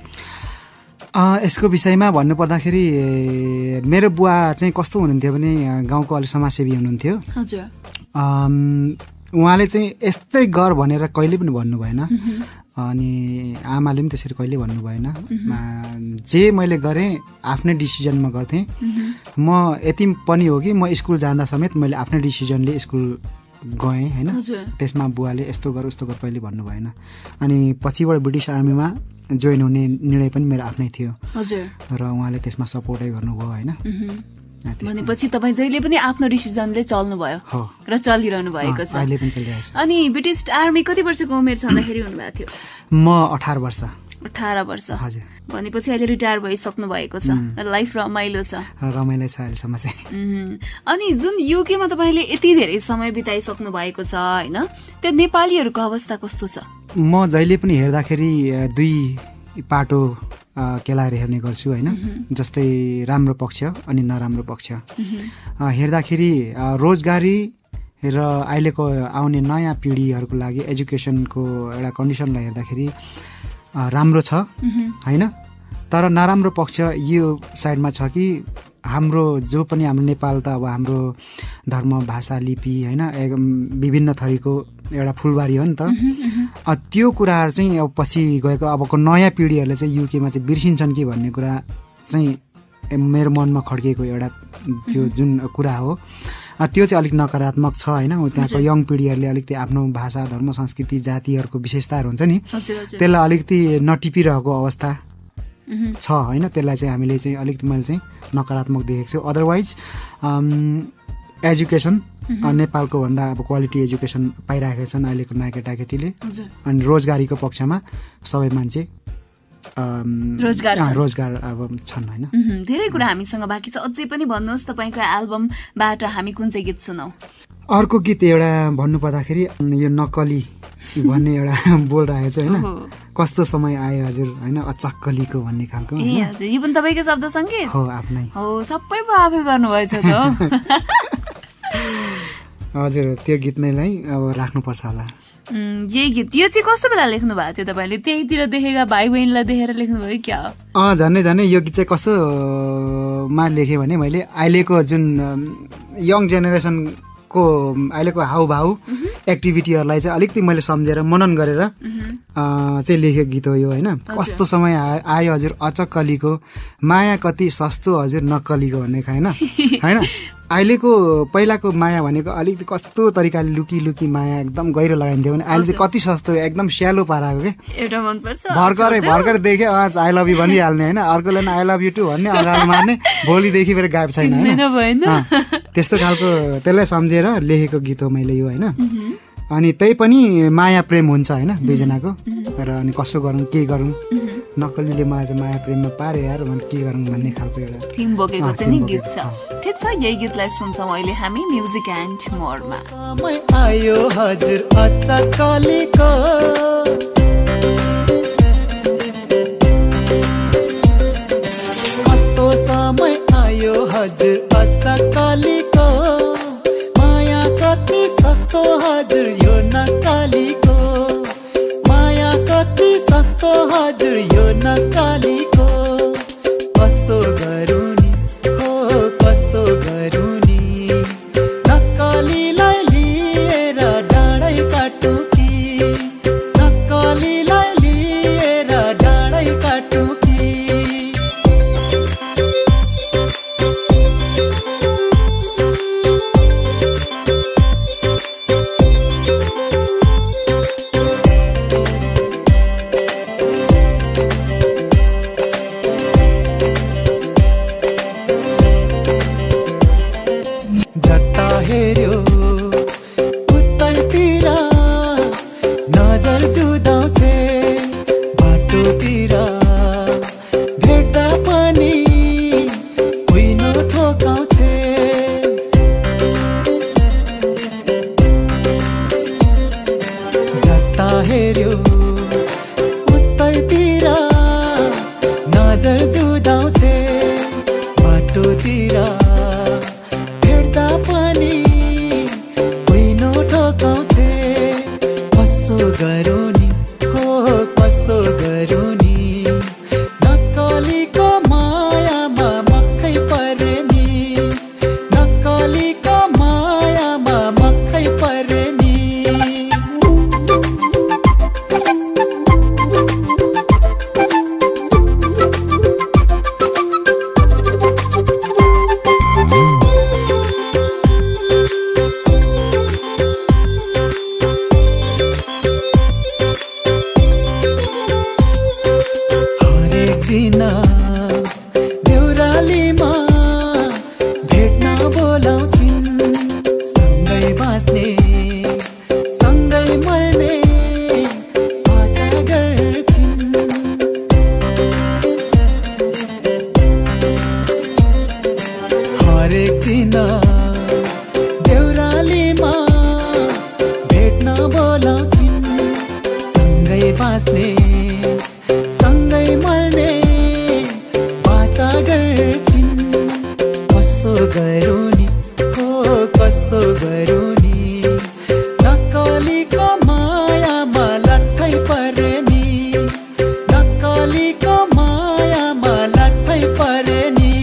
यसको विषयमा भन्नुपर्दाखेरि मेरो बुवा चाहिँ कस्तो हुनुहुन्थ्यो भने गाउँको अलिक समाजसेवी हुनुहुन्थ्यो। हजुर। उहाँले चाहिँ यस्तै गर भनेर कहिले पनि भन्नु भएन, अनि आमाले पनि त्यसरी कहिले भन्नु भएन। जे मैले गरेँ आफ्नै डिसिजनमा गर्थेँ। म यति पनि हो कि म स्कुल जाँदा समेत मैले आफ्नै डिसिजनले स्कुल गएँ होइन। त्यसमा बुवाले यस्तो गर उस्तो गर कहिले भन्नु भएन। अनि पछिबाट ब्रिटिस आर्मीमा जोइन हुने निर्णय पनि मेरो आफ्नै थियो र उहाँले त्यसमा सपोर्टै गर्नुभयो होइन। भनेपछि तपाईँ जहिले पनि आफ्नो डिसिजनले चल्नुभयो र चलिरहनु भएको छ। अहिले पनि चलिरहेको छ। अनि ब्रिटिस आर्मी कति वर्षको उमेर छँदाखेरि हुनुभएको थियो? म 18 वर्ष। 18 वर्ष हजुर। भनेपछि अहिले रिटायर भइसक्नु भएको छ। लाइफ रमाइलो छ। रमाइलो छ अहिलेसम्म चाहिँ। अनि जुन युकेमा तपाईँले यति धेरै समय बिताइसक्नु भएको छ होइन, त्यहाँ नेपालीहरूको अवस्था कस्तो छ? म जहिले पनि हेर्दाखेरि दुई पाटो केलाएर हेर्ने गर्छु होइन। जस्तै राम्रो पक्ष अनि नराम्रो पक्ष हेर्दाखेरि रोजगारी र अहिलेको आउने नयाँ पिँढीहरूको लागि एजुकेसनको एउटा कन्डिसनलाई हेर्दाखेरि राम्रो छ होइन। तर नराम्रो पक्ष यो साइडमा छ कि हाम्रो जो पनि हाम्रो नेपाल त अब हाम्रो धर्म भाषा लिपि होइन विभिन्न थरीको एउटा फुलबारी हो नि त। त्यो कुराहरू चाहिँ अब पछि गएको अबको नयाँ पिँढीहरूले चाहिँ युकेमा चाहिँ बिर्सिन्छन् कि भन्ने कुरा चाहिँ मेरो मनमा खड्किएको एउटा त्यो जुन कुरा हो त्यो चाहिँ अलिक नकारात्मक छ होइन। त्यहाँको यङ पिँढीहरूले अलिकति आफ्नो भाषा धर्म संस्कृति जातिहरूको विशेषताहरू हुन्छ नि त्यसलाई अलिकति नटिपिरहेको अवस्था छ होइन। त्यसलाई चाहिँ हामीले चाहिँ अलिकति मैले चाहिँ नकारात्मक देखेको छु। अदरवाइज एजुकेसन नेपालको भन्दा अब क्वालिटी एजुकेसन पाइरहेका छन् अहिलेको नयाँ केटाकेटीले। अनि रोजगारीको पक्षमा सबै मान्छे रोजगार अब छन् होइन। धेरै कुरा हामीसँग बाँकी छ। अझै पनि भन्नुहोस् तपाईँको एल्बमबाट हामी कुन चाहिँ गीत सुनौ? अर्को गीत एउटा भन्नुपर्दाखेरि यो नक्कली भन्ने एउटा बोलिरहेको छ होइन। कस्तो समय आयो हजुर होइन अचक्कलीको भन्ने खालको। हजुर यो पनि तपाईँको शब्द सङ्गीत हो आफ्नै हो सबै पो आफै गर्नुभएछ त। हजुर त्यो गीत नैलाई अब राख्नुपर्छ होला। यही गीत यो चाहिँ कस्तो बेला लेख्नु भएको थियो तपाईँले? त्यहीतिर देखेका भाइ बहिनीलाई देखेर लेख्नुभयो क्या? झन्डै यो गीत चाहिँ कस्तोमा लेखेँ भने मैले अहिलेको जुन यङ जेनेरेसनको अहिलेको हाउभाउ एक्टिभिटीहरूलाई चाहिँ अलिकति मैले सम्झेर मनन गरेर चाहिँ लेखेको गीत हो यो होइन। कस्तो समय आयो हजुर अचक्कलीको माया कति सस्तो हजुर नक्कलीको भन्ने होइन होइन। अहिलेको पहिलाको माया भनेको अलिकति कस्तो तरिकाले लुकी लुकी माया एकदम गहिरो लगाइन्थ्यो भने अहिले चाहिँ कति सस्तो एकदम स्यालो पाराको के भर्खरै देखेँ आई लभ यु भनिहाल्ने होइन। अर्कोले आई लभ यु टु भन्ने अगाडि मार्ने भोलिदेखि फेरि गायब छैन होइन। त्यस्तो खालको त्यसलाई सम्झेर लेखेको गीत हो मैले यो होइन। अनि त्यही पनि माया प्रेम हुन्छ होइन दुईजनाको र अनि कसो गरौँ के गरौँ नक्कलीले मलाई चाहिँ माया प्रेममा पार्यो यार भने के गरौँ भन्ने खालको एउटा थिम बोकेको चाहिँ नि गीत छ। ठिक छ यही गीतलाई सुन्छौँ अहिले हामी म्युजिक एन्ड मोरमा। समय आयो हजुर अचक्कलीको कस्तो समय आयो हजुर अचक्कलीको माया कति सस्तो हजुर यो नक्कलीको माया कति सस्तो हजुर यो नक्कलीको कसो गरौँ नि हो कसो गरौँ नि नक्कलीलाई लिएर डाँडै काटौँ कि नक्कलीलाई लिएर डाँडै काटौँ कि जता हेर्यो उतैतिर नजर जुदाउँछे बाटोतिर भेट्दा पनि कुइनो ठोकाउँछे जता हेर्यो उतैतिर नजर जुदाउँछे बाटोतिर भेट्दा पनि गरौँ नि नक्कलीको मायामा लट्ठै परे नि नक्कलीको मायामा लट्ठै परे नि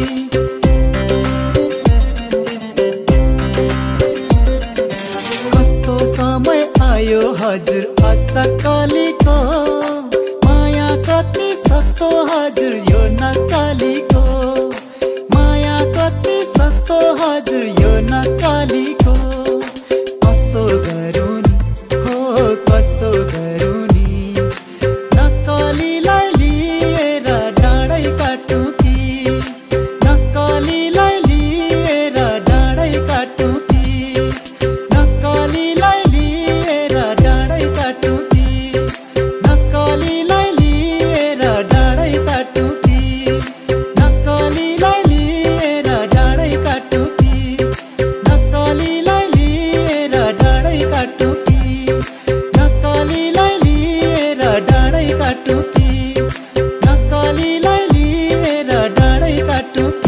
कस्तो समय आयो हजुर अचक्कलीको माया कति सस्तो हजुर यो नक्कलीको माया कति सस्तो हजुर यो नक्कलीको कसो गरौँ नि हो कसो गरौँ नि नक्कलीलाई लिएर डाँडै काटौँ कि नक्कलीलाई लिएर डाँडै काटौँ कि नक्कलीलाई लिएर डाँडै काटौँ कि नक्कलीलाई लिएर डाँडै काटौँ कि नक्कलीलाई लिएर डाँडै काटौँ कि नक्कलीलाई लिएर डाँडै काटौँ कि नक्कलीलाई लिएर डाँडै काटौँ कि नक्कलीलाई लिएर डाँडै काटौँ कि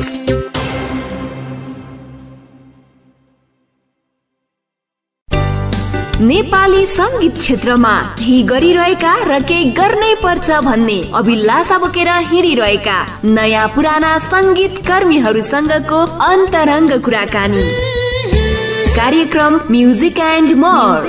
नेपाली संगीत क्षेत्रमा केही गरिरहेका र केही गर्नै पर्छ भन्ने अभिलाषा बोकेर हिँडिरहेका नयाँ पुराना संगीत कर्मीहरूसँगको अन्तरङ्ग कुराकानी कार्यक्रम music and more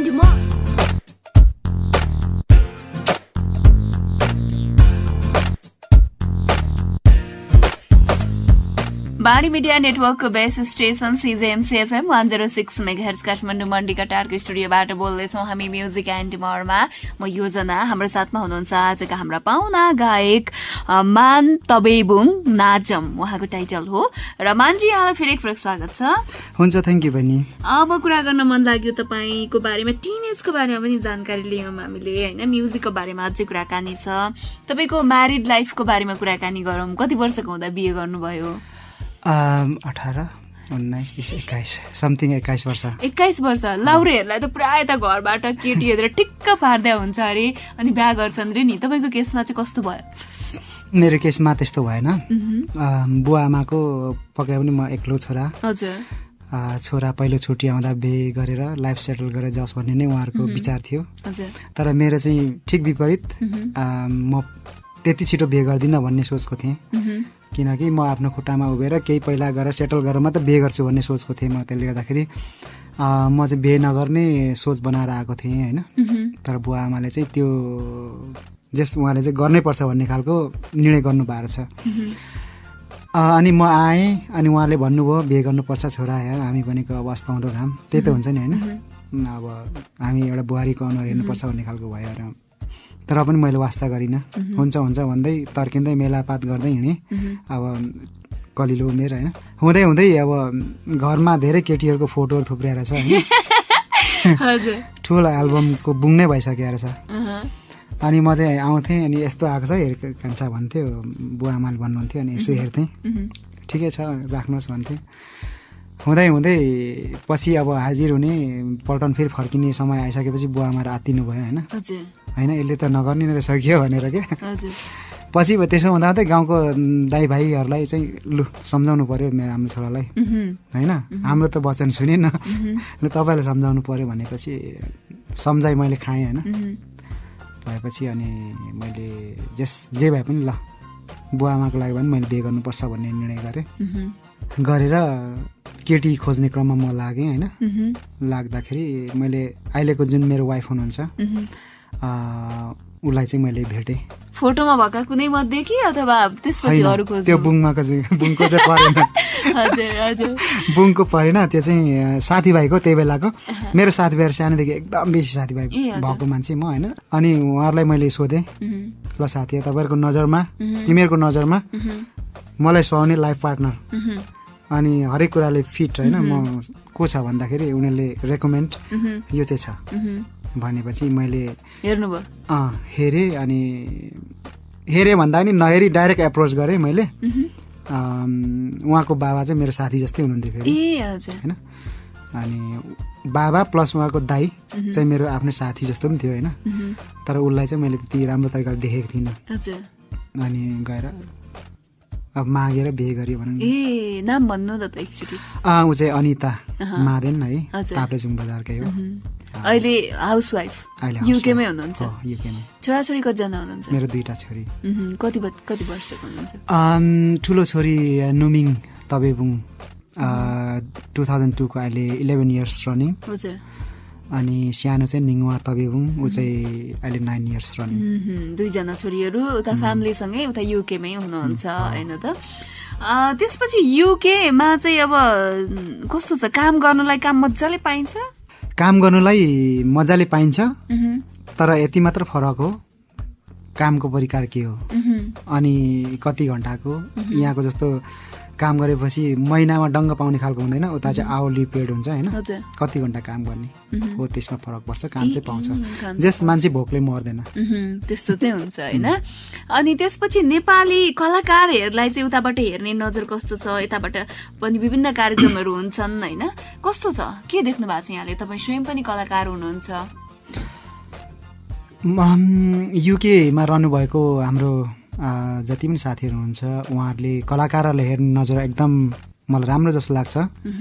Bani media नेटवर्कको base station CJMC FM 106 megahertz Kathmandu मण्डीका टारको स्टुडियोबाट बोल्दैछौँ हामी म्युजिक एन्ड मोरमा। म योजना, हाम्रो साथमा हुनुहुन्छ आजका हाम्रा पाहुना गायक मान तबेबुङ नाचम, उहाँको टाइटल हो। र मानजी, यहाँलाई फेरि एकपटक स्वागत छ। हुन्छ, थ्याङ्क यू बहिनी। अब कुरा गर्न मन लाग्यो तपाईँको बारेमा, टिनेजको बारेमा पनि जानकारी लियौँ हामीले होइन, म्युजिकको बारेमा अझै कुराकानी छ। तपाईँको म्यारिड लाइफको बारेमा कुराकानी गरौँ। कति वर्षको हुँदा बिहे गर्नुभयो? 18, 19, 21 समथिङ 21 वर्ष। 21 वर्ष। लाउरेहरूलाई त पुरा यता घरबाट केटी हेरेर टिक्क पार्दै हुन्छ अरे, अनि बिहा गर्छन् रे नि। तपाईँको केसमा चाहिँ कस्तो भयो? मेरो केसमा त्यस्तो भएन। बुवा आमाको पक्कै पनि म एक्लो छोरा। हजुर। छोरा पहिलो छुट्टी आउँदा बिहे गरेर लाइफ सेटल गरेर जाओस् भन्ने नै उहाँहरूको विचार थियो। हजुर। तर मेरो चाहिँ ठिक विपरीत, म त्यति छिटो बिहे गर्दिनँ भन्ने सोचको थिएँ। किनकि म आफ्नो खुट्टामा उभिएर केही पहिला गरेर सेटल गरेर मात्रै बिहे गर्छु भन्ने सोचको थिएँ म। त्यसले गर्दाखेरि म चाहिँ बिहे नगर्ने सोच बनाएर आएको थिएँ होइन। तर बुवा आमाले चाहिँ त्यो उहाँले चाहिँ गर्नै पर्छ भन्ने खालको निर्णय गर्नुभएको छ। अनि म आएँ, अनि उहाँले भन्नुभयो बिहे गर्नुपर्छ छोरा, हामी भनेको अब अस्ताउँदो घाम, त्यही त हुन्छ नि होइन। अब हामी एउटा बुहारीको अनुहार हेर्नुपर्छ भन्ने खालको भयो र। तर पनि मैले वास्ता गरिनँ। हुन्छ हुन्छ भन्दै तर्किँदै मेलापात गर्दै हिँडेँ। अब कलिलो उमेर होइन, हुँदै हुँदै अब घरमा धेरै केटीहरूको फोटोहरू थुप्रिएर छ होइन। ठुलो एल्बमको बुङ नै भइसकेको रहेछ। अनि म चाहिँ आउँथेँ, अनि यस्तो आएको छ हेर कान्छा भन्थ्यो, बुवा आमाले भन्नुहुन्थ्यो। अनि यसो हेर्थेँ, ठिकै छ राख्नुहोस् भन्थेँ। हुँदै हुँदै पछि अब हाजिर हुने पल्टन फेरि फर्किने समय आइसकेपछि बुवा आमा आत्तिनु भयो होइन। होइन यसले त नगर्ने रहेछ क्या भनेर क्या। पछि त्यसो हुँदा चाहिँ गाउँको दाइ भाइहरूलाई चाहिँ लु सम्झाउनु पर्यो हाम्रो छोरालाई होइन, हाम्रो त वचन सुनेन, लु तपाईँलाई सम्झाउनु पर्यो भनेपछि सम्झाइ मैले खाएँ होइन। भएपछि अनि मैले जे भए पनि ल बुवा आमाको लागि पनि मैले बिहे गर्नुपर्छ भन्ने निर्णय गरेर केटी खोज्ने क्रममा म लागेँ होइन। लाग्दाखेरि मैले अहिलेको जुन मेरो वाइफ हुनुहुन्छ उसलाई चाहिँ मैले भेटेँ। फोटोमा भएका कुनै मध्ये कि अथवा त्यसपछि अरू खोज्नु? त्यो बुङको चाहिँ परेन। हजुर हजुर। बुङको परेन, त्यो चाहिँ साथीभाइको, त्यही बेलाको मेरो साथीभाइहरू सानोदेखि एकदम बेसी साथीभाइ भएको मान्छे म होइन। अनि उहाँहरूलाई मैले सोधेँ, ल साथी तपाईँहरूको नजरमा, तिमीहरूको नजरमा मलाई सुहाउने लाइफ पार्टनर अनि हरेक कुराले फिट होइन म को छ भन्दाखेरि उनीहरूले रेकमेन्ड यो चाहिँ छ भनेपछि मैले हेर्नुभयो? हेरेँ। अनि हेरेँ भन्दा पनि नहेरी डाइरेक्ट एप्रोच गरेँ मैले। उहाँको बाबा चाहिँ मेरो साथी जस्तै हुनुहुन्थ्यो फेरि होइन। अनि बाबा प्लस उहाँको दाई चाहिँ मेरो आफ्नै साथी जस्तो पनि थियो होइन। तर उसलाई चाहिँ मैले त्यति राम्रो तरिकाले देखेको थिइनँ। अनि गएर मागेर बिहे गरे भनौँ न। ए नाम भन्नु त एकचोटि। ऊ चाहिँ अनिता मादेन है, ताप्लेजुङ बजारकै हो। अहिले हाउसवाइफ युकेमै हुनुहुन्छ? युकेमै। छोराछोरी कतिजना हुनुहुन्छ? मेरो 2टा छोरी। कति वर्षको हुनुहुन्छ? ठुलो छोरी नुमिङ तबेबुङ 2002 को अहिले 11 इयर्स रनिङ। हजुर। अनि सानो चाहिँ निङवा तबेबुङ, ऊ चाहिँ अहिले 9 इयर्स रनिङ। 2जना छोरीहरू उता फ्यामिलीसँगै उता युकेमै हुनुहुन्छ होइन त? त्यसपछि युकेमा चाहिँ अब कस्तो छ? काम गर्नलाई काम मजाले पाइन्छ? काम गर्नलाई मजाले पाइन्छ, तर यति मात्र फरक हो कामको परिकार के हो अनि कति घण्टाको। यहाँको जस्तो काम गरेपछि महिनामा डङ्ग पाउने खालको हुँदैन, उता चाहिँ आवरली पेड हुन्छ होइन, कति घण्टा काम गर्ने हो त्यसमा फरक पर्छ। काम चाहिँ पाउँछ, जस मान्छे भोकले मर्दैन त्यस्तो चाहिँ हुन्छ होइन। अनि त्यसपछि नेपाली कलाकारहरूलाई चाहिँ उताबाट हेर्ने नजर कस्तो छ? यताबाट पनि विभिन्न कार्यक्रमहरू हुन्छन् होइन, कस्तो छ? के देख्नु भएको छ यहाँले? तपाईँ स्वयं पनि कलाकार हुनुहुन्छ। युकेमा रहनुभएको हाम्रो जति पनि साथीहरू हुनुहुन्छ उहाँहरूले कलाकारहरूलाई हेर्ने नजर एकदम मलाई राम्रो जस्तो लाग्छ।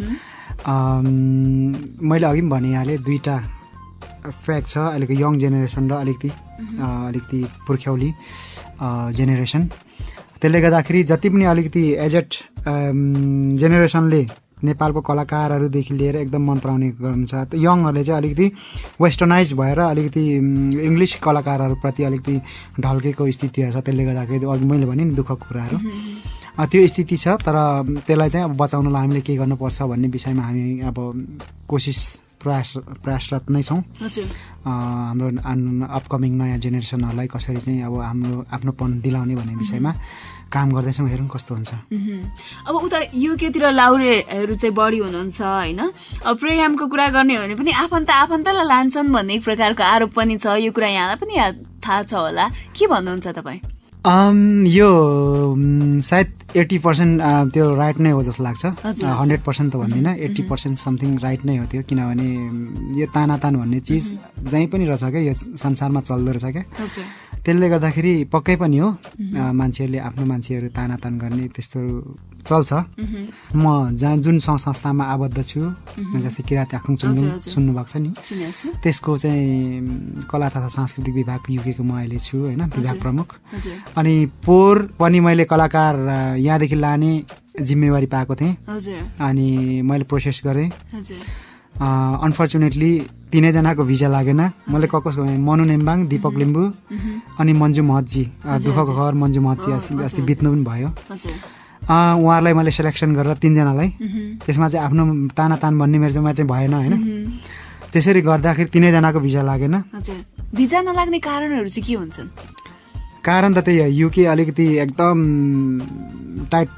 मैले अघि पनि भनिहालेँ 2टा फ्याक्ट छ अहिलेको यङ जेनेरेसन र अलिकति पुर्ख्यौली जेनेरेसन। त्यसले गर्दाखेरि जति पनि अलिकति एजेड जेनेरेसनले नेपालको कलाकारहरूदेखि लिएर एकदम मन पराउने गर्नुहुन्छ। यङहरूले चाहिँ अलिकति वेस्टर्नाइज भएर अलिकति इङ्ग्लिस कलाकारहरूप्रति अलिकति ढल्केको स्थितिहरू छ। त्यसले गर्दाखेरि अघि मैले भने नि दुःखको कुराहरू त्यो स्थिति छ, तर त्यसलाई चाहिँ अब बचाउनलाई हामीले के गर्नुपर्छ भन्ने विषयमा हामी अब कोसिस प्रयासरत नै छौँ। हाम्रो अपकमिङ नयाँ जेनेरेसनहरूलाई कसरी चाहिँ अब हाम्रो आफ्नोपन दिलाउने भन्ने विषयमा काम गर्दैछौँ। हेरौँ कस्तो हुन्छ। अब उता युकेतिर लाउरेहरू चाहिँ बढी हुनुहुन्छ होइन। अब प्रोग्रामको कुरा गर्ने हो भने पनि आफन्तलाई लान्छन् भन्ने एक प्रकारको आरोप पनि छ। यो कुरा यहाँलाई पनि थाहा छ होला, के भन्नुहुन्छ तपाईँ? यो सायद 80% त्यो राइट नै हो जस्तो लाग्छ। 100% त भन्दिनँ, 80% समथिङ राइट नै हो त्यो। किनभने यो तानातान भन्ने चिज जहीँ पनि रहेछ क्या, यो संसारमा चल्दो रहेछ क्या। त्यसले गर्दाखेरि पक्कै पनि हो मान्छेहरूले आफ्नो मान्छेहरू तानातान गर्ने त्यस्तोहरू चल्छ। म जुन संस्थामा आबद्ध छु, जस्तै किराँत याक्थुङ चुन्डुङ सुन्नु भएको छ नि, त्यसको चाहिँ कला तथा सांस्कृतिक विभाग युकेको म अहिले छु होइन, विभाग प्रमुख। अनि पोहोर पनि मैले कलाकार यहाँदेखि लाने जिम्मेवारी पाएको थिएँ अनि मैले प्रोसेस गरेँ। अनफर्चुनेटली 3जनाको भिजा लागेन। मैले कसको मनु नेम्बाङ, दीपक लिम्बू अनि मन्जु महतजी, दुःखको खबर मन्जु महतजी अस्ति बित्नु पनि भयो। उहाँहरूलाई मैले सेलेक्सन गरेर 3जनालाई, त्यसमा चाहिँ आफ्नो तानातान भन्ने मेरोमा चाहिँ भएन होइन। त्यसरी गर्दाखेरि 3जनाको भिजा लागेन। भिजा नलाग्ने कारणहरू चाहिँ के हुन्छन्? कारण त त्यही हो, युके अलिकति एकदम टाइट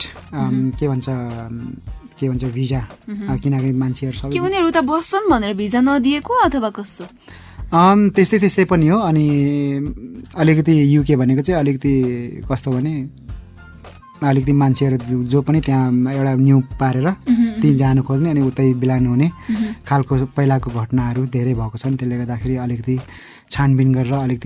के भन्छ भिजा, किनकि मान्छेहरू सबै उनीहरू उता बस्छन् भनेर भिजा नदिएको अथवा कस्तो त्यस्तै पनि हो। अनि अलिकति युके भनेको चाहिँ अलिकति कस्तो भने अलिकति मान्छेहरू जो पनि त्यहाँ एउटा न्यू पारेर त्यहीँ जानु खोज्ने अनि उतै बिलानु हुने खालको पहिलाको घटनाहरू धेरै भएको छन्। त्यसले गर्दाखेरि अलिकति छानबिन गरेर अलिकति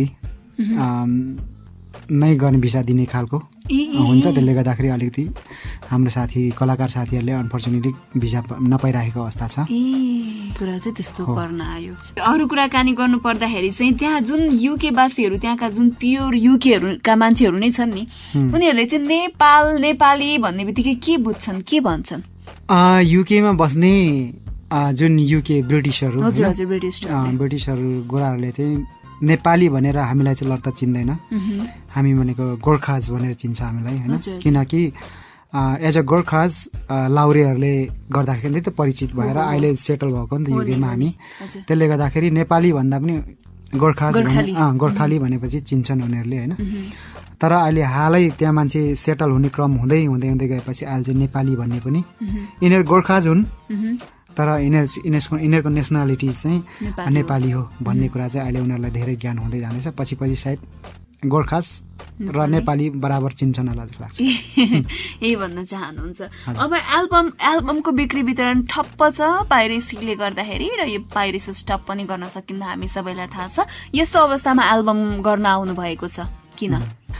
नै गर्ने भिसा दिने खालको हुन्छ। त्यसले गर्दाखेरि अलिकति हाम्रो कलाकार साथीहरूले अनफर्चुनेटली भिसा नपाइरहेको अवस्था छ। कुरा चाहिँ त्यस्तो गर्न आयो। अरू कुराकानी गर्नु पर्दाखेरि चाहिँ त्यहाँ जुन युकेवासीहरू, त्यहाँका जुन प्योर युकेहरूका मान्छेहरू नै छन् नि, उनीहरूले चाहिँ नेपाली भन्ने बित्तिकै के बुझ्छन्, के भन्छन्? युकेमा बस्ने जुन युके ब्रिटिसहरू ब्रिटिसहरू गोराहरूले चाहिँ नेपाली भनेर हामीलाई चाहिँ लत्ता चिन्दैन। हामी भनेको गोर्खाज भनेर चिन्छ हामीलाई होइन। किनकि एज अ गोर्खाज लाउरेहरूले गर्दाखेरि त परिचित भएर अहिले सेटल भएको नि त युकेमा हामी। त्यसले गर्दाखेरि नेपाली भन्दा पनि गोर्खाली भनेपछि चिन्छन् उनीहरूले होइन। तर अहिले हालै त्यहाँ मान्छे सेटल हुने क्रम हुँदै गएपछि अहिले चाहिँ नेपाली भन्ने पनि यिनीहरू गोर्खाज हुन्, तर यिनीहरूको नेसनालिटी चाहिँ नेपाली हो भन्ने कुरा चाहिँ अहिले उनीहरूलाई धेरै ज्ञान हुँदै जाँदैछ। पछि सायद गोर्खास र नेपाली बराबर चिन्छन् होला जस्तो लाग्छ। यही भन्न चाहनुहुन्छ। अब एल्बमको बिक्री वितरण ठप्प छ पाइरेसीले गर्दाखेरि, र यो पाइरेसी स्टप पनि गर्न सकिन्न हामी सबैलाई थाहा छ। यस्तो अवस्थामा एल्बम गर्न आउनु भएको छ, किन?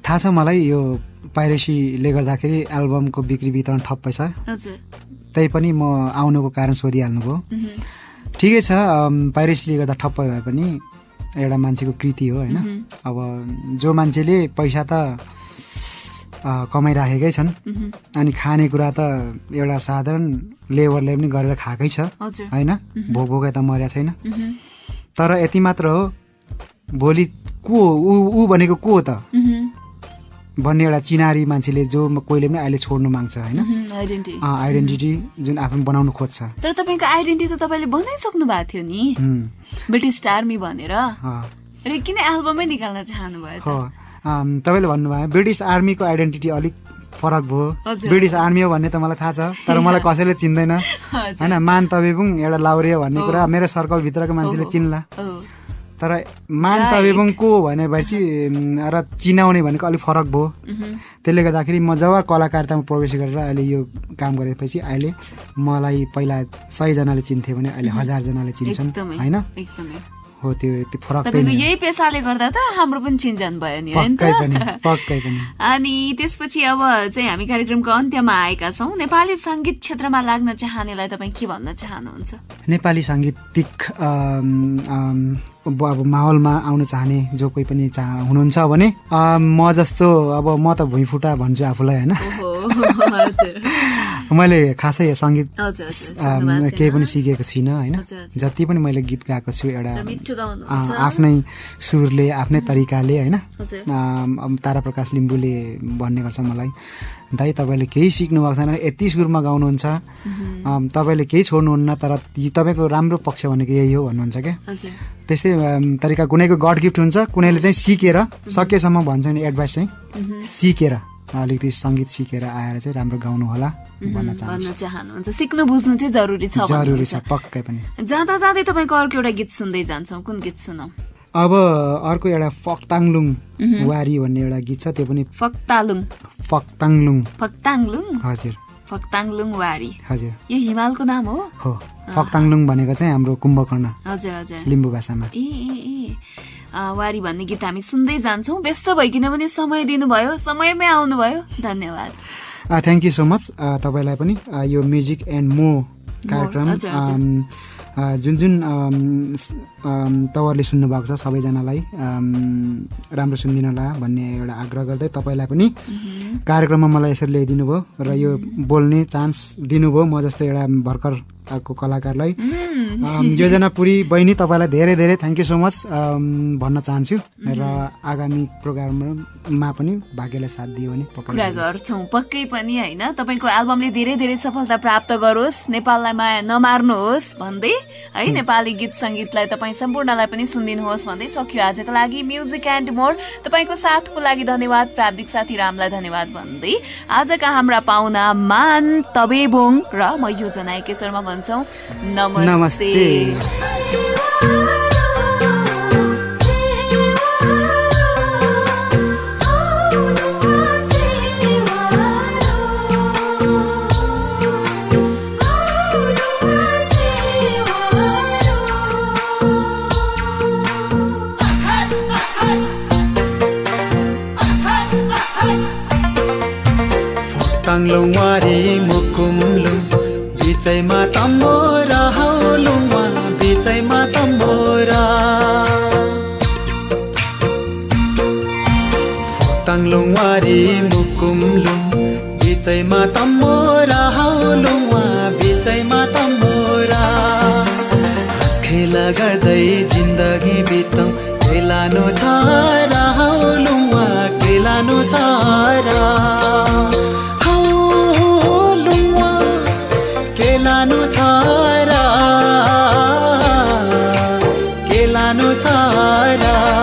थाहा छ मलाई यो पाइरेसीले गर्दाखेरि एल्बमको बिक्री वितरण ठप्प छ। त्यही पनि म आउनुको कारण सोधिहाल्नुभयो। ठिकै छ, पाइरेसीले गर्दा ठप्प भए पनि एउटा मान्छेको कृति हो होइन। अब जो मान्छेले पैसा त कमाइराखेकै छन् अनि खानेकुरा त एउटा साधारण लेबरले पनि गरेर खाएकै छ होइन, भोकै त मर्या छैन। तर यति मात्र हो, भोलि को हो ऊ भनेको को हो त भन्ने एउटा चिनारी मान्छेले जो कोहीले पनि अहिले छोड्नु माग्छ होइन, आइडेन्टिटी जुन आफ्नो बनाउनु खोज्छ। तर तपाईँको आइडेन्टिटी त तपाईँले बनाइसक्नु भएको थियो नि, ब्रिटिस आर्मी भनेर, र किन एल्बमै निकाल्न चाहनुभयो? तपाईँले भन्नुभयो ब्रिटिस आर्मीको आइडेन्टिटी अलिक फरक भयो। ब्रिटिस आर्मी हो भन्ने त मलाई थाहा छ, तर मलाई कसैले चिन्दैन होइन। मान तबेबुङ एउटा लाउरे हो भन्ने कुरा मेरो सर्कलभित्रको मान्छेले चिन्ला, तर मान तबेबुङ को भनेपछि र चिनाउने भनेको अलिक फरक भयो। त्यसले गर्दाखेरि म जब कलाकारितामा प्रवेश गरेर अहिले यो काम गरेपछि अहिले मलाई पहिला 100 जनाले चिन्थे भने अहिले 1000 जनाले चिन्छन् होइन। हो त्यो फरक तपाईको यही पेसाले गर्दा त हाम्रो पनि चिन्जान भयो नि हैन त। पक्कै पनि। अनि त्यसपछि अब चाहिँ हामी कार्यक्रमको अन्त्यमा आएका छौं। नेपाली संगीत क्षेत्रमा लाग्न चाहनेलाई तपाईं के भन्न चाहनुहुन्छ? नेपाली सांगीतिक अब माहौलमा आउन चाहने जो कोही पनि हुनुहुन्छ भने म जस्तो अब म त भुइँफुटा भन्छु आफूलाई हैन। मैले खासै संगीत केही पनि सिकेको छैन हैन। जति पनि मैले गीत गाएको छु एउटा आफ्नै सुरले आफ्नै तरिकाले हैन। तारा प्रकाश लिम्बुले भन्ने गर्छ मलाई, दाइ तपाईले केही सिक्नु भएको छैन, यति सुरमा गाउनुहुन्छ, तपाईले केही छोड्नुहुन्न, तर तपाईको राम्रो पक्ष भनेको यही हो भन्नुहुन्छ क्या। त्यस्तै तरिका कुनैको गड गिफ्ट हुन्छ, कुनैले चाहिँ सिकेर सकेसम्म भन्छ नि एडभाइस चाहिँ सिकेर अलिकति संगीत सिकेर आएर चाहिँ राम्रो गाउनु होला भन्न चाहनुहुन्छ। सिक्नु बुझ्नु चाहिँ जरुरी छ। जरुरी छ पक्कै पनि। जाँदा जाँदै तपाईको अर्को एउटा गीत सुन्दै जान्छौं, कुन गीत सुनौ? अब अर्को एउटा फक्ताङलुङ वारी भन्ने एउटा गीत छ, त्यो पनि फक्ताङलुङ हजुर फक्ताङलुङ वारी हजुर। यो हिमालको नाम हो? हो, फक्ताङलुङ भनेको चाहिँ हाम्रो कुम्भकर्ण हजुर हजुर लिम्बू भाषामा। वारी भन्ने गीत हामी सुन्दै जान्छौं। व्यस्त भइकिन पनि समय दिनुभयो, समयमै आउनुभयो, धन्यवाद। Thank you so much. तपाईलाई पनि यो म्युजिक एन्ड मो कार्यक्रम जुन जुन तवरले सुन्नु भएको छ सबैजनालाई राम्रो सुनिदिनु होला भन्ने एउटा आग्रह गर्दै तपाईलाई पनि कार्यक्रममा मलाई यसरी ल्याइदिनु भयो र यो बोल्ने चान्स दिनुभयो म जस्तो एउटा भर्खर को कलाकारलाई। योजना पुरी बहिनी तपाईलाई धेरै धेरै थ्याङ्क यू सो मच भन्न चाहन्छु र आगामी प्रोग्राममा पनि भाग्यलाई साथ दियो भने कुरा गर्छौं पक्कै पनि हैन। तपाईको एल्बमले धेरै धेरै सफलता प्राप्त गरोस्, नेपाललाई माया नमार्नुहोस् भन्दै है नेपाली गीत संगीतलाई तपाई सम्पूर्णलाई पनि सुनिदिनुहोस् भन्दै सकियो आजको लागि म्युजिक एन्ड मोर। तपाईको साथको लागि धन्यवाद, प्राविधिक साथी रामलाई धन्यवाद भन्दै आजका हाम्रा पाहुना मान तबेबोङ र म योजना एकेश्वरमा भन्छौं नमस्ते। फक्ताङलुङ वारी मुकुमलुङ बिचैमा तम्बोरा हाउलुङमा बिचैमा तम्बोरा। फक्ताङलुङ वारी मुकुमलुङ बिचैमा तम्बोरा हाउलुङमा बिचैमा तम्बोरा। हाँस खेला गर्दै जिन्दगी बिताउँ केलानो छ र हाउलुङमा केलानो छ र केलानो छ र केलानो छ र।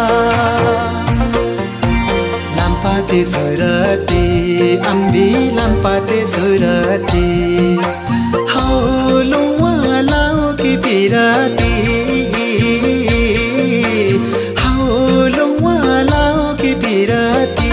लाम्पाते सुरती अम्बी लाम्पाते सुरती हाउलुङमा लाउ कि पिरती हाउलुङमा लाउ कि पिरती।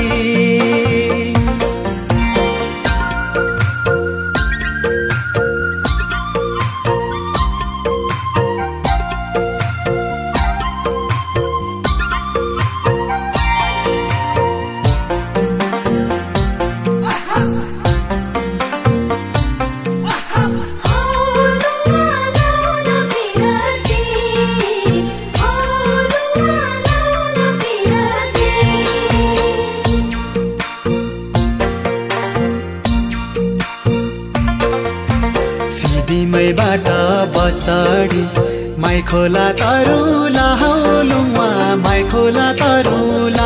बाट बसडी माई खोला तरुला हौ लुङमा माई खोला तरुला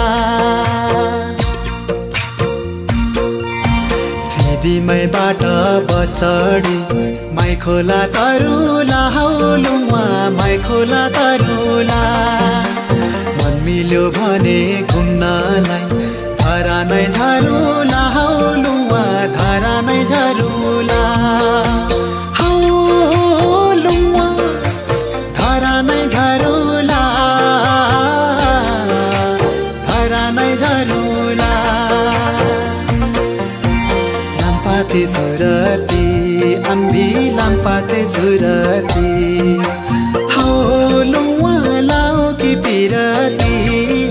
फेदीमै बाट बसडी माई खोला तरुला हौ लुङमा माई खोला तरुला मन मिल्यो भने घुम्नलाई धरा नै झरुला हौ लुङमा धरा नै झरुला हौ लुङमा धरा नै झरुला धरा नै झरुला लाम्पाते सुरती अम्बी लाम्पाते सुरती हौ लुङमा लाउ कि पिरती